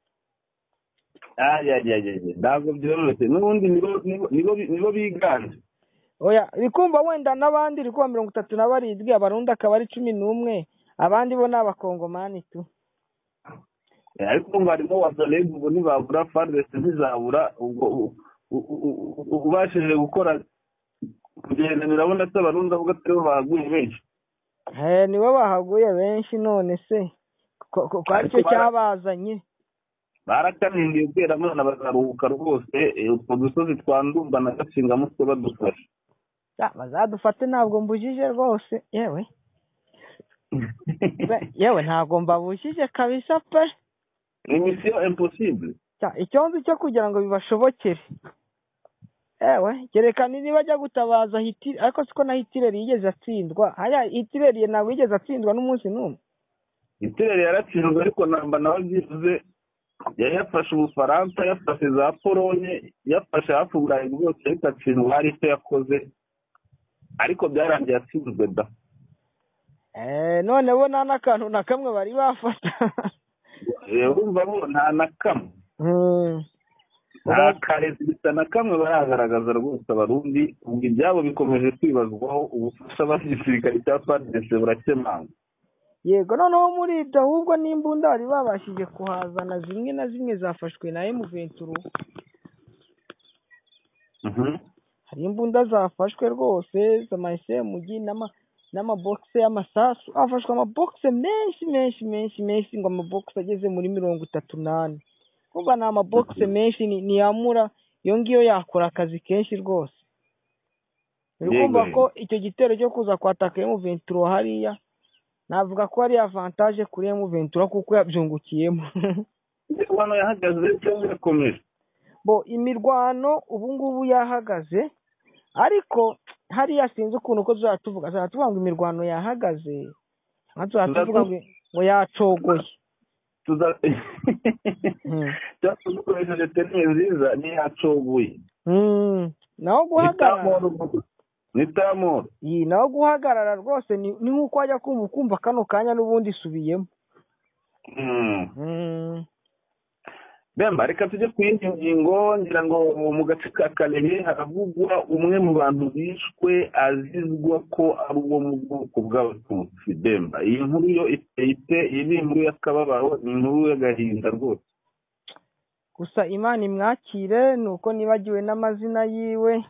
Speaker 3: Ntabwo byoroshye, n'ubundi nibo biganje.
Speaker 1: Oya bikumva wenda n'abandi iri kuba 37, abarundi akaba ari 11, abandi bo n'abakongomani tu.
Speaker 3: Ariko ngo harimo wazalendo, ubu ntibabura FARDC ntizabura, ubwo ubashije gukora kugenda birabona ko abarundi avuga ko bahaguye benshi.
Speaker 1: Nibo bahaguye benshi, none se ko aricyo cyabazanye.
Speaker 3: Barakaningiye kwera none bazaruhuka rwose, utwo dusozi twandumba na Gatshinga mutwe badufashe.
Speaker 1: Bazadufate ntabwo mbujije rwose, yewe ntabwo mbabujije kabisa pe.
Speaker 3: Ni mission impossible.
Speaker 1: Icyonzi cyo kugira ngo bibashobokere. Kerekana niba ajya gutabaza Hitler, ariko siko na Hitler yigeze atsindwa. Hitler ntabwo yigeze atsindwa n'umunsi n'umwe.
Speaker 3: Hitler yaratsinzwe, ariko namba nawe byivuze yafashe Ubufaransa, yafashe za Polonye, yafashe hafi Uburayi bwose, ariko atsindwa hari icyo yakoze, ariko byarangiye atsinzwe da.
Speaker 1: None bo nta n'akantu na kamwe bari bafata.
Speaker 3: Urumva bo nta na kamwe. Nta karezi bisa na kamwe baragaragaza rwose abarundi. Ubwo ibyabo bikomeje kwibazwaho, ubufasha bw'igisirikare cya FARDC burakemangwa.
Speaker 1: Yego, noneho muri ibyo ahubwo n'imbunda bari babashije kuhazana zimwe na zimwe zafashwe na M23. Hari imbunda zafashwe rwose z'amahise mugi n'amabokisi y'amasasu, afashwe amabokisi menshi ngo amabokisi ageze muri 38. Kumva ni amabokisi menshi, ni yamura iyo ngiyo yakora akazi kenshi rwose. Urumva ko icyo gitero cyo kuza kwataka M23 hariya, navuga ko ari avantage kuri M23 kuko yabyungukiyemo.
Speaker 3: Imirwano yahagaze cyangwa irakomeje?
Speaker 1: Imirwano ubu ngubu yahagaze, ariko hariya sinzi ukuntu ko tuzatuvuga ngo imirwano yahagaze, tuzatuvuga ngo yacogoye.
Speaker 3: Dukoresheje terime nziza, ni yacogoye.
Speaker 1: Naho guhagarara
Speaker 3: ni tamoro.
Speaker 1: Naho guhagarara rwose ni nk'uko wajya kumva kano kanya n'ubundi isubiyemo.
Speaker 3: Bemba, reka tujye ku yindi ngingo. Ngira ngo mu gace ka Kalehe haravugwa umwe mu bantu bishwe azizwa ko ari uwo mu bwoko bw'Abatutsi. Bemba, iyi nkuru yo iyi ni inkuru y'akababaro, ni inkuru y'agahinda rwose.
Speaker 1: Gusa Imana imwakire, nuko nibagiwe n'amazina yiwe.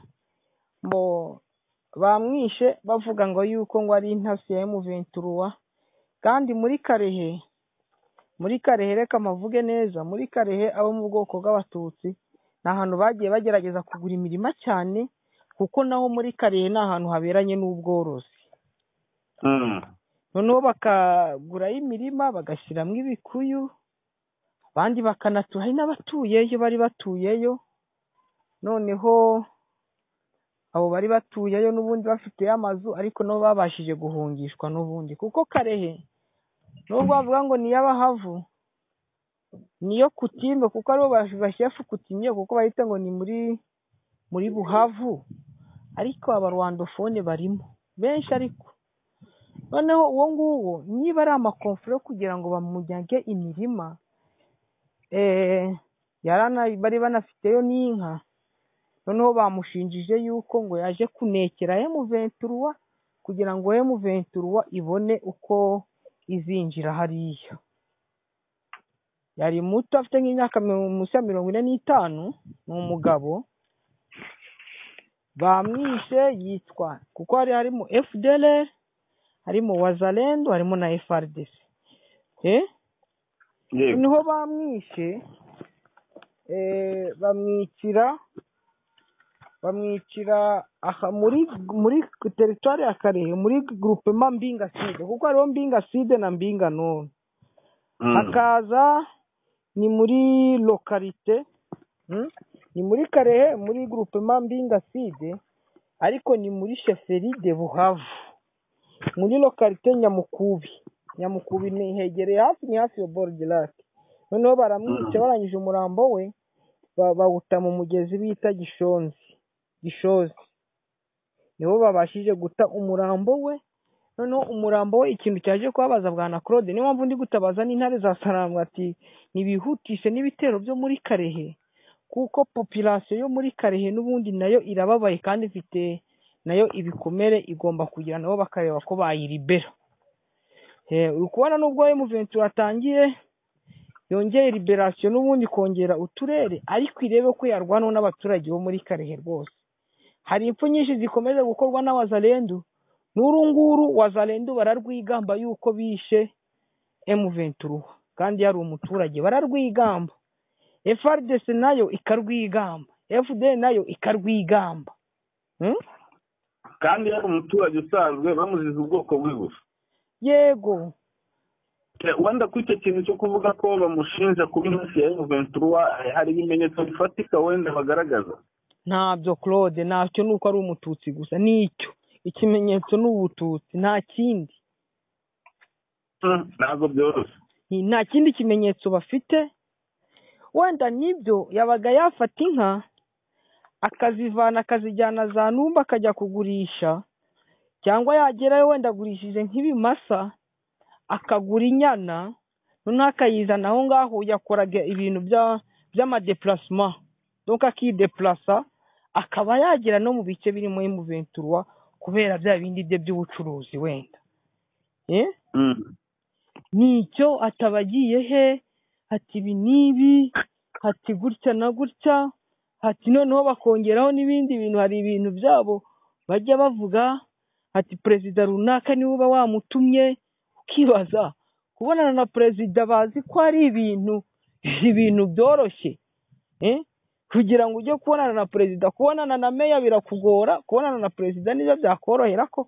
Speaker 1: Bamwishe bavuga ngo yuko ngo ari intasi ya M23, kandi muri Kalehe reka mavuge neza, muri Kalehe abo mu bwoko bw'Abatutsi ni ahantu bagiye bagerageza kugura imirima cyane, kuko naho muri Kalehe ni ahantu haberanye n'ubworozi. Noneho bakagurayo imirima bagashyiramo ibikuyu, abandi bakanatura, hari n'abatuyeyo bari batuyeyo. Noneho abo bari batuyeyo n'ubundi bafite amazu, ariko nabo babashije guhungishwa n'ubundi, kuko Kalehe nubwo bavuga ngo niyo abahavu, niyo kutimbe, kuko aribo bashefu kutimye, kuko bahita ngo ni muri Buhavu, ariko abarwandofone barimo benshi. Ariko noneho uwo nguwo niba ari amakonfure kugira ngo bamujyage imirima, bari banafiteyo n'inka, noneho bamushinjije yuko ngo yaje kunekera M23 kugira ngo M23 ibone uko izinjira hariya. Yari muto, afite nk'imyaka munsi ya 45, ni umugabo. Bamwishe yitwa, kuko harimo FDLR, harimo Wazalendo, harimo na FARDC. Niho bamwishe, bamwicira bamwicira aha muri teritwari ya Karehe muri groupement Mbinga Sud, kuko hariho Mbinga Sud na Mbinga Nord. Hakaza ni muri lokalite ni muri Karehe muri groupement Mbinga Sud, ariko ni muri sheferi de Buhavu muri lokalite Nyamukubi ni hegereye hafi ya Bordelake. Noneho baramwica, barangije umurambo we bawuta mu mugezi bita Gishozi, nibo babashije guta umurambo we. Noneho umurambo we ikintu cyaje kubabaza Bwana Claude, niyo mpamvu ndi gutabaza n'intare za Sarambwe ati nibihutishe n'ibitero byo muri Karehe, kuko population yo muri Karehe n'ubundi nayo irababaye kandi ifite nayo ibikomere, igomba kugira nabo bakareba ko bayiribera. Uri kubona nubwo M23 atangiye yongeye liberation n'ubundi kongera uturere, ariko irebe ko yarwana n'abaturage bo muri Karehe rwose. Hari impfu nyinshi zikomeje gukorwa n'Abazalendu, n'urunguru Wazalendu bararwigamba yuko bishe M23 kandi yari umuturage, bararwigamba. FARDC nayo ikarwigamba, FDL nayo ikarwigamba.
Speaker 3: Kandi yari umuturage usanzwe bamuziza ubwoko bw'igufa.
Speaker 1: Yego.
Speaker 3: Wenda ku icyo kintu cyo kuvuga ko bamushinja kuba intasi ya M23 hari ibimenyetso bifatika wenda bagaragaza?
Speaker 1: Ntabyo Claude, ntacyo nuko ari umututsi gusa, nicyo ikimenyetso n'ubututsi, nta kindi.
Speaker 3: Ntabwo byoroshye.
Speaker 1: Nta kindi kimenyetso bafite. Wenda nibyo yabaga yafata inka akazivana akazijyana za Numba akajya kugurisha, cyangwa yagerayo wenda agurishije nk'ibimasa akagura inyana, noneho akayizana aho ngaho, yakoraga ibintu by'amadeplasement, donc akideplasa akaba yagera no mu bice birimo M23 kubera bya bindi bye by'ubucuruzi wenda. Nicyo atabagiye he, ati ibi nibi, ati gutya na gutya, ati noneho bakongeraho n'ibindi bintu, hari ibintu byabo bajya bavuga, ati perezida runaka niwe uba wamutumye. Ukibaza kubonana na perezida bazi ko ari ibintu byoroshye, kugira ngo ujye kubonana na perezida, kubonana na meya birakugora, kubonana na perezida nibyo byakorohera ko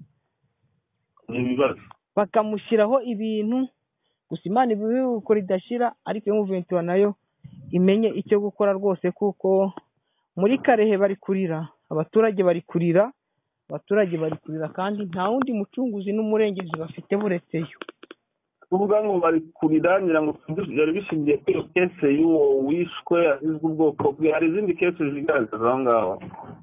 Speaker 1: bakamushyiraho ibintu gusa. Imana ibikora idashira, ariko M23 nayo imenye icyo gukora rwose, kuko muri Karehe bari kurira, abaturage bari kurira kandi nta wundi mucunguzi n'umurengezi bafite buretseyo.
Speaker 3: Kuvuga ngo bari kurira, ngira ngo byari bishingiye kuri kese y'uwo wishwe azizwe ubwoko bwe. Hari izindi kese zigaragaza aho ngaho?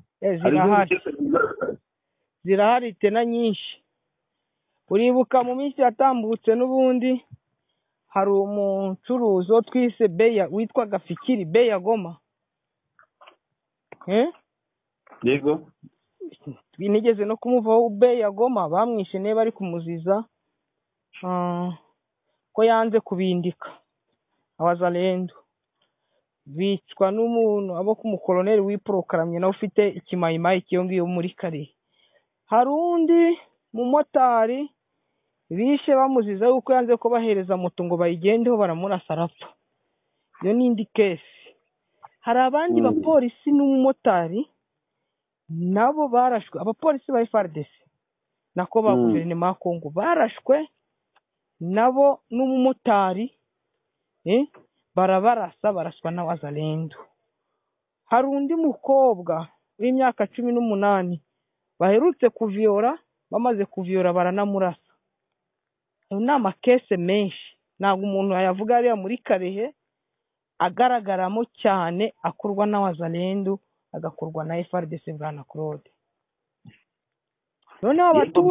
Speaker 3: Zirahari
Speaker 1: tena nyinshi. Uribuka mu minsi yatambutse n'ubundi hari umucuruzi wo twise Beya witwaga Fikiri Beya Goma.
Speaker 3: Yego.
Speaker 1: Twinigeze no kumuvaho Beya Goma, bamwishe ne bari kumuziza ko yanze kubindika. Abazalendu bicwa n'umuntu abo ku mukoloneli wiprokaramye na ufite ikimayimayi kiyongiye muri Karehe. Hari undi mumotari bishe bamuziza yuko yanze ko bahereza moto ngo bayigendeho, baramurasa arapfa. Iyo ni indi kesi. Hari abandi bapolisi n'umumotari nabo barashwe, abapolisi ba FARDC nako ba guverinoma ya Kongo barashwe nabo n'umumotari, baraswa n'Abazalendu. Hari undi mukobwa w'imyaka 18 baherutse kuviora, bamaze kuviora baranamurasa. Ni amakese menshi, ntabwo umuntu yavuga ariya muri Karehe agaragaramo cyane, akorwa n'Abazalendu agakorwa na FARDC. Bwana Claude, noneho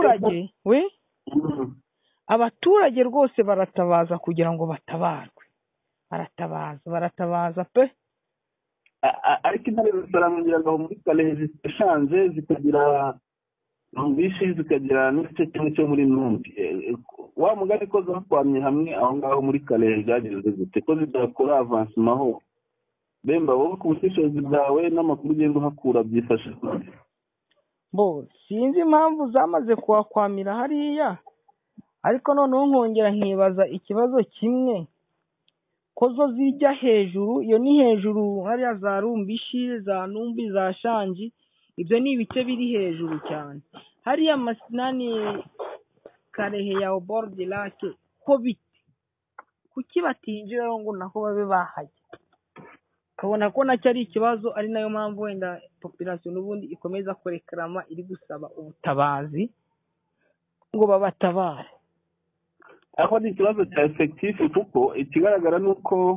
Speaker 1: abaturage rwose baratabaza kugira ngo batabarwe, baratabaza pe.
Speaker 3: Ariko intare zaramugira muri Karehe zishanze, zikagira numbishi, zikagira n'igice kimwe cyo muri Numbi. Wa mugari ko zakwamye hamwe aho ngaho muri Karehe byageze gute ko zidakora avancement ho? Bemba wowe ku bushishozi bwawe n'amakuru ugenda uhakura byifashe gute?
Speaker 1: Sinzi impamvu zamaze kuhakwamira hariya, ariko noneho nkongera nkibaza ikibazo kimwe, ko zo zijya hejuru, iyo ni hejuru hariya za Rumbishi, za Numbi, za Shangi, ibyo ni ibice biri hejuru cyane. Hariya Masinani, Karehe ya Bord Lake ko bite? Kuki batinjira ngo naho babe bahajya? Kabona ko nacyo ari ikibazo, ari nayo mpamvu wenda population n'ubundi ikomeza kurekarama, iri gusaba ubutabazi ngo babatabare.
Speaker 3: aho ni ikibazo cya effectif, kuko ikigaragara nuko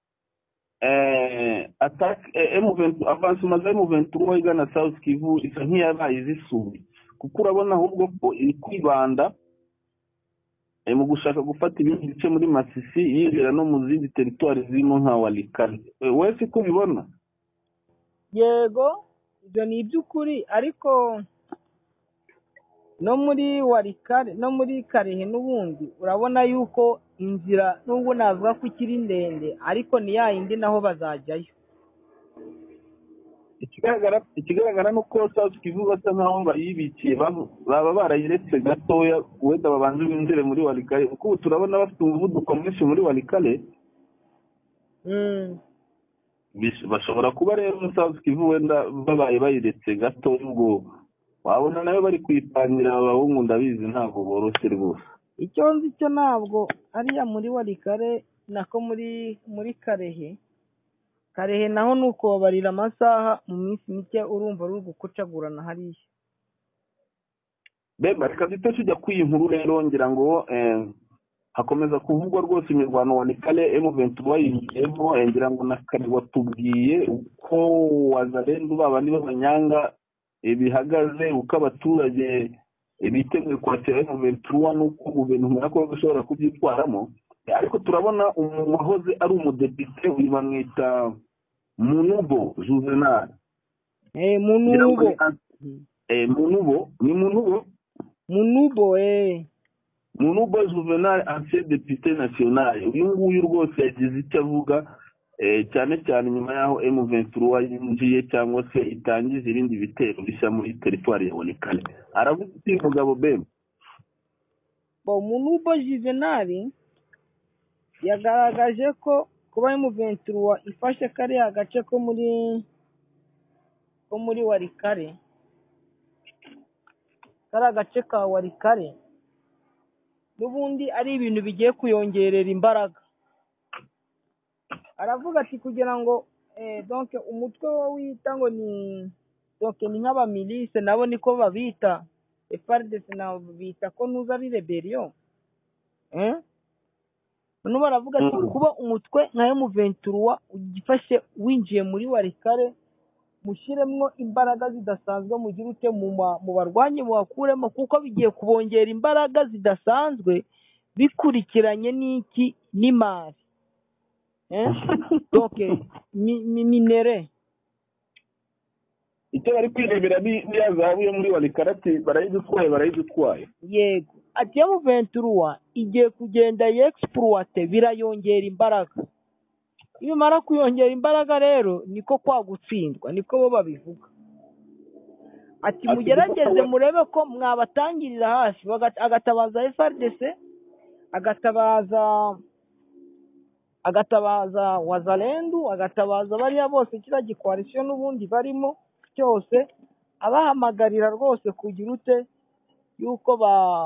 Speaker 3: avancement za M23 igana South Kivu isa nk'iyabaye izisubi, kuko urabona ahubwo ko iri kwibanda mu gushaka gufata ibindi bice muri Masisi, yinjira no mu zindi teritwari zirimo nka Walikale. Wese ko ubibona?
Speaker 1: Yego, ibyo ni iby'ukuri, ariko no muri Walikale no muri Karehe n'ubundi urabona yuko inzira nubwo navuga ko ikiri ndende, ariko ni ya yindi naho bazajyayo.
Speaker 3: Ikigaragara nuko South Kivu basa nkaho bayibikiye, baba barayiretse gatoya, wenda babanze binjire muri Walikale, kuko ubu turabona bafite umuvuduko mwinshi muri Walikale. Bashobora kuba rero South Kivu wenda babaye bayiretse gatoya, ubwo wabona nayo bari kwipangira abahungu, ndabizi ntabwo boroshye rwose.
Speaker 1: Icyo nzi cyo ntabwo ariya muri Walikale nako muri Karehe naho nuko babarira amasaha, mu minsi mike urumva ruri gukucagurana hariya.
Speaker 3: Beba reka duto tujya kwiyi nkuru rero, ngira ngo hakomeza kuvugwa rwose imirwano Walikale M23 yinjiyemo, ngira ngo na kare watubwiye uko Wazalendo babandi b'abanyanga bihagaze, uko abaturage biteguye kwakira M23 n'uko guverinoma ya Kongo ishobora kubyitwaramo. Ariko turabona uwahoze ari umudepite uyu bamwita Munubo Juvenal. Munubo Juvenal, ancien député national. Uyu nguyu rwose yagize icyo avuga, cyane cyane nyuma yaho M23 yinjiye cyangwa se itangije ibindi bitero bishya muri teritwari ya Walikale. Aravuga ati mugabo Bemba.
Speaker 1: Munubo Juvenal yagaragaje ko kuba M23 ifashe kariya gace ko muri Walikale, kariya gace ka Walikale n'ubundi ari ibintu bigiye kuyongerera imbaraga. Aravuga ati kugira ngo donc umutwe wo wita ngo ni nk'abamilise, nabo niko babita, FARDC nabo bita ko nuza ari rebellion. None baravuga ati kuba umutwe nka M23 ugifashe winjiye muri Walikale, mushyiremwo imbaraga zidasanzwe, mugire ute mu barwanye mubakuremo, kuko bigiye kubongera imbaraga zidasanzwe bikurikiranye n'iki n'imari. Donc minere
Speaker 3: icyo bari kwirebera ni ya zahabu yo muri Walikale, ati barayidutwaye.
Speaker 1: Yego, ati M23 igiye kugenda yexploite, birayongera imbaraga. Iyo mara kuyongera imbaraga rero niko kwa gutsindwa, niko bo babivuga. Ati mugerageze murebe ko mwabatangirira hafi, agatabaza FARDC, agatabaza Wazalendo, agatabaza bariya bose kira gikoalition n'ubundi barimo cyose, abahamagarira rwose kugira ute yuko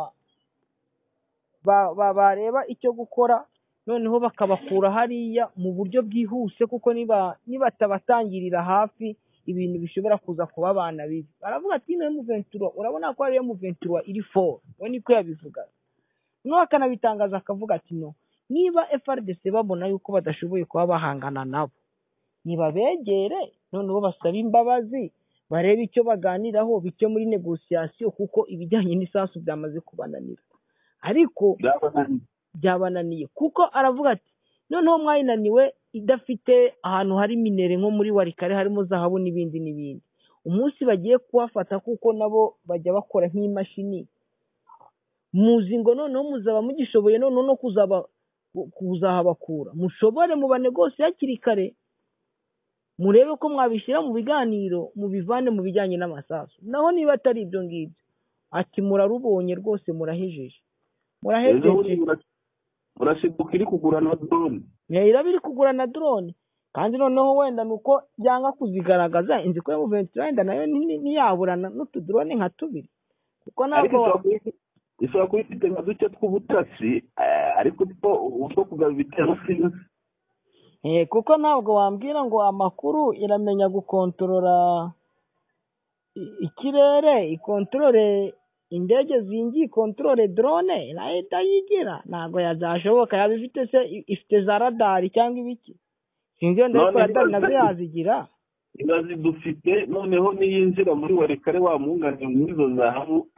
Speaker 1: bareba icyo gukora, noneho bakabakura hariya mu buryo bwihuse, kuko nibatabatangirira hafi ibintu bishobora kuza kuba abana bibi. Baravuga ati M23, urabona ko ari M23 iri fort, we niko yabivuga. No akanabitangaza akavuga ati no, niba FARDC babona yuko badashoboye kuba bahangana nabo, niba begere noneho basaba imbabazi, barebe icyo baganiraho, bice muri negotiation, kuko ibijyanye n'isasu byamaze kubananira. Ariko byabananiye, kuko aravuga ati noneho mwayinaniwe idafite ahantu hari minere nko muri Walikale harimo zahabu n'ibindi. Umunsi bagiye kuhafata, kuko nabo bajya bakora nk'imashini, muzi ngo noneho muzaba mugishoboye noneho no kuzahabakura, mushobore mu banegosi hakiri kare, murebe ko mwabishyira mu biganiro, mubivane mu bijyanye n'amasasu. Naho niba atari ibyo ngibyo, ati murarubonye rwose, murahejeje.
Speaker 3: urashiduka iri kugura na drone.
Speaker 1: iraba iri kugura na drone, kandi noneho wenda nuko byanga kuzigaragaza inzi ko M23 wenda nayo ntiyaburana n'utudrone nka tubiri, kuko ntabwo
Speaker 3: ishobora kuba ifite nka duce tw'ubutasi, ariko utwo kugaba ibitero sinzi.
Speaker 1: kuko ntabwo wambwira ngo amakuru iramenya gukontorora ikirere, ikontorore indege zingi, ikontorore drone, nayo itayigira ntabwo yazashoboka. Yaba ifite se, ifite za radari cyangwa ibiki? Sinzi wenda ariko radari nazo yazigira.
Speaker 3: Ibazi dufite noneho niyinjira muri Walikale wa mungane mwizo zahabu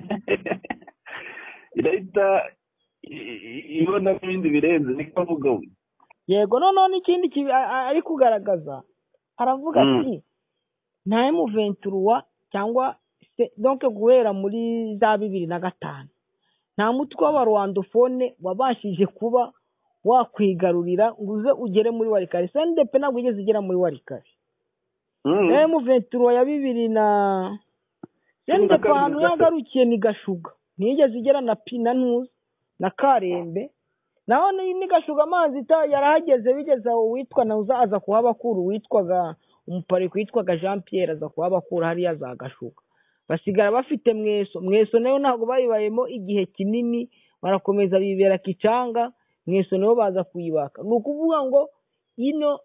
Speaker 3: irahita ibona n'ibindi birenze, niko avuga.
Speaker 1: Yego, noneho n'ikindi ari kugaragaza, aravuga ati nta M23 cyangwa donc guhera muri za 2005 nta mutwe w'abarwandofone wabashije kuba wakwigarurira ngo uze ugere muri Walikale. CNDP ntabwo igeze igera muri Walikale. M23 ya 2000 CNDP ahantu yagarukiye ni Gashuga, ntiyigeze igera na Pinanus na Karembe. Naho ni Gashuga amazi yarahageze, bigeze aho witwa na uzaza kuhabakuru witwaga umupari witwaga Jean Pierre aza kuhabakura hariya za Gashuga. Basigara bafite Mweso nayo ntabwo bayibayemo igihe kinini, barakomeza bibera Kicanga. Mweso nayo baza kuyibaka. Ni ukuvuga ngo ino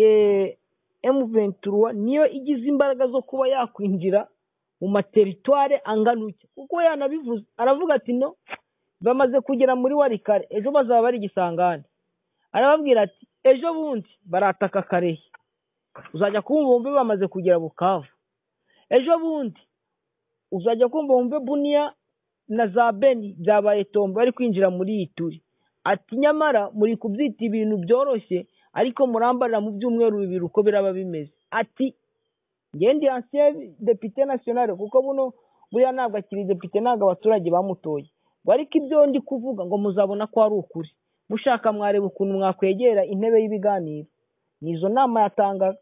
Speaker 1: M23 niyo igize imbaraga zo kuba yakwinjira mu materitware anganuke, kuko yanabivuze, aravuga ati no bamaze kugera muri Walikale, ejo bazaba bari Gisangane. Arababwira ati ejo bundi barataka Karehe, uzajya kumva wumve bamaze kugera Bukavu. Ejo bundi uzajya kumva wumve Bunia na za Beni byabaye Tombo bari kwinjira muri Ituri. Ati nyamara muri kubyita ibintu byoroshye, ariko murambarira mu byumweru bibiri uko biraba bimeze. Ati ngendi ancien député national, kuko buno buriya ntabwo akiri député, ntabwo abaturage bamutoye. Ariko ibyo ndi kuvuga ngo muzabona ko ari ukuri, mushaka mwareba ukuntu mwakwegera intebe y'ibiganiro. Nizo nama yatangaga.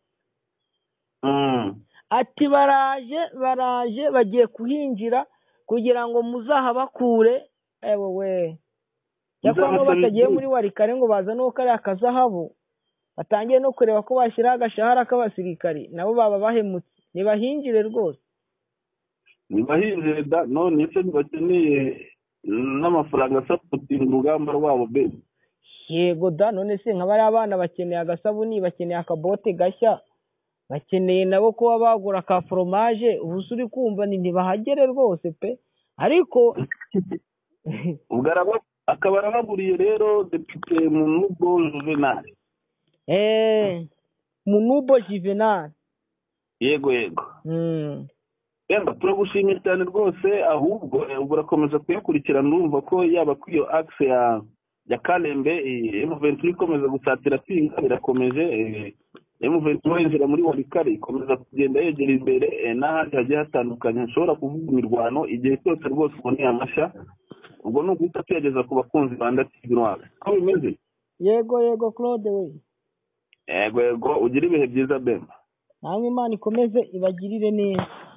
Speaker 1: Ati baraje bagiye kuhinjira kugira ngo muzahabakure. Ewe cyakora batagiye muri Walikale ngo bazane uko ari akazahabu, batangiye no kureba ko bashyiraho agashahara k'abasirikari, nabo baba bahemutse. Nibahinjire rwose,
Speaker 3: nibahinjire da, none ese bakeneye n'amafaranga asapotinga urugamba rwabo be.
Speaker 1: Yego da, none se nk'abari abana bakeneye agasabuni, bakeneye akabote gashya, bakeneye nabo kuba bagura ka fromage. Ubu uri kumva ntibahagere rwose pe. Ariko
Speaker 3: ubwo akaba araburiye rero Depite Munubo Juvenal.
Speaker 1: Munubo Juvenal.
Speaker 3: Yego. Turagushimye cyane rwose, ahubwo urakomeza kuyakurikirana, urumva ko yaba kuri iyo axe ya Kalembe M23 ikomeza gusatira pinga, irakomeje M23 yinjira muri Walikale, ikomeza kugenda yegera imbere n'ahandi hagiye hatandukanye hashobora kuvuga imirwano igihe cyose rwose uboneye amashya. Ubwo ni uguhita tuyageza ku bakunzi ba TV Rwanda. Ko bimeze?
Speaker 1: Yego Claude we.
Speaker 3: Yego, ugira ibihe byiza Bemba.
Speaker 1: Namwe Imana ikomeze ibagirire neza.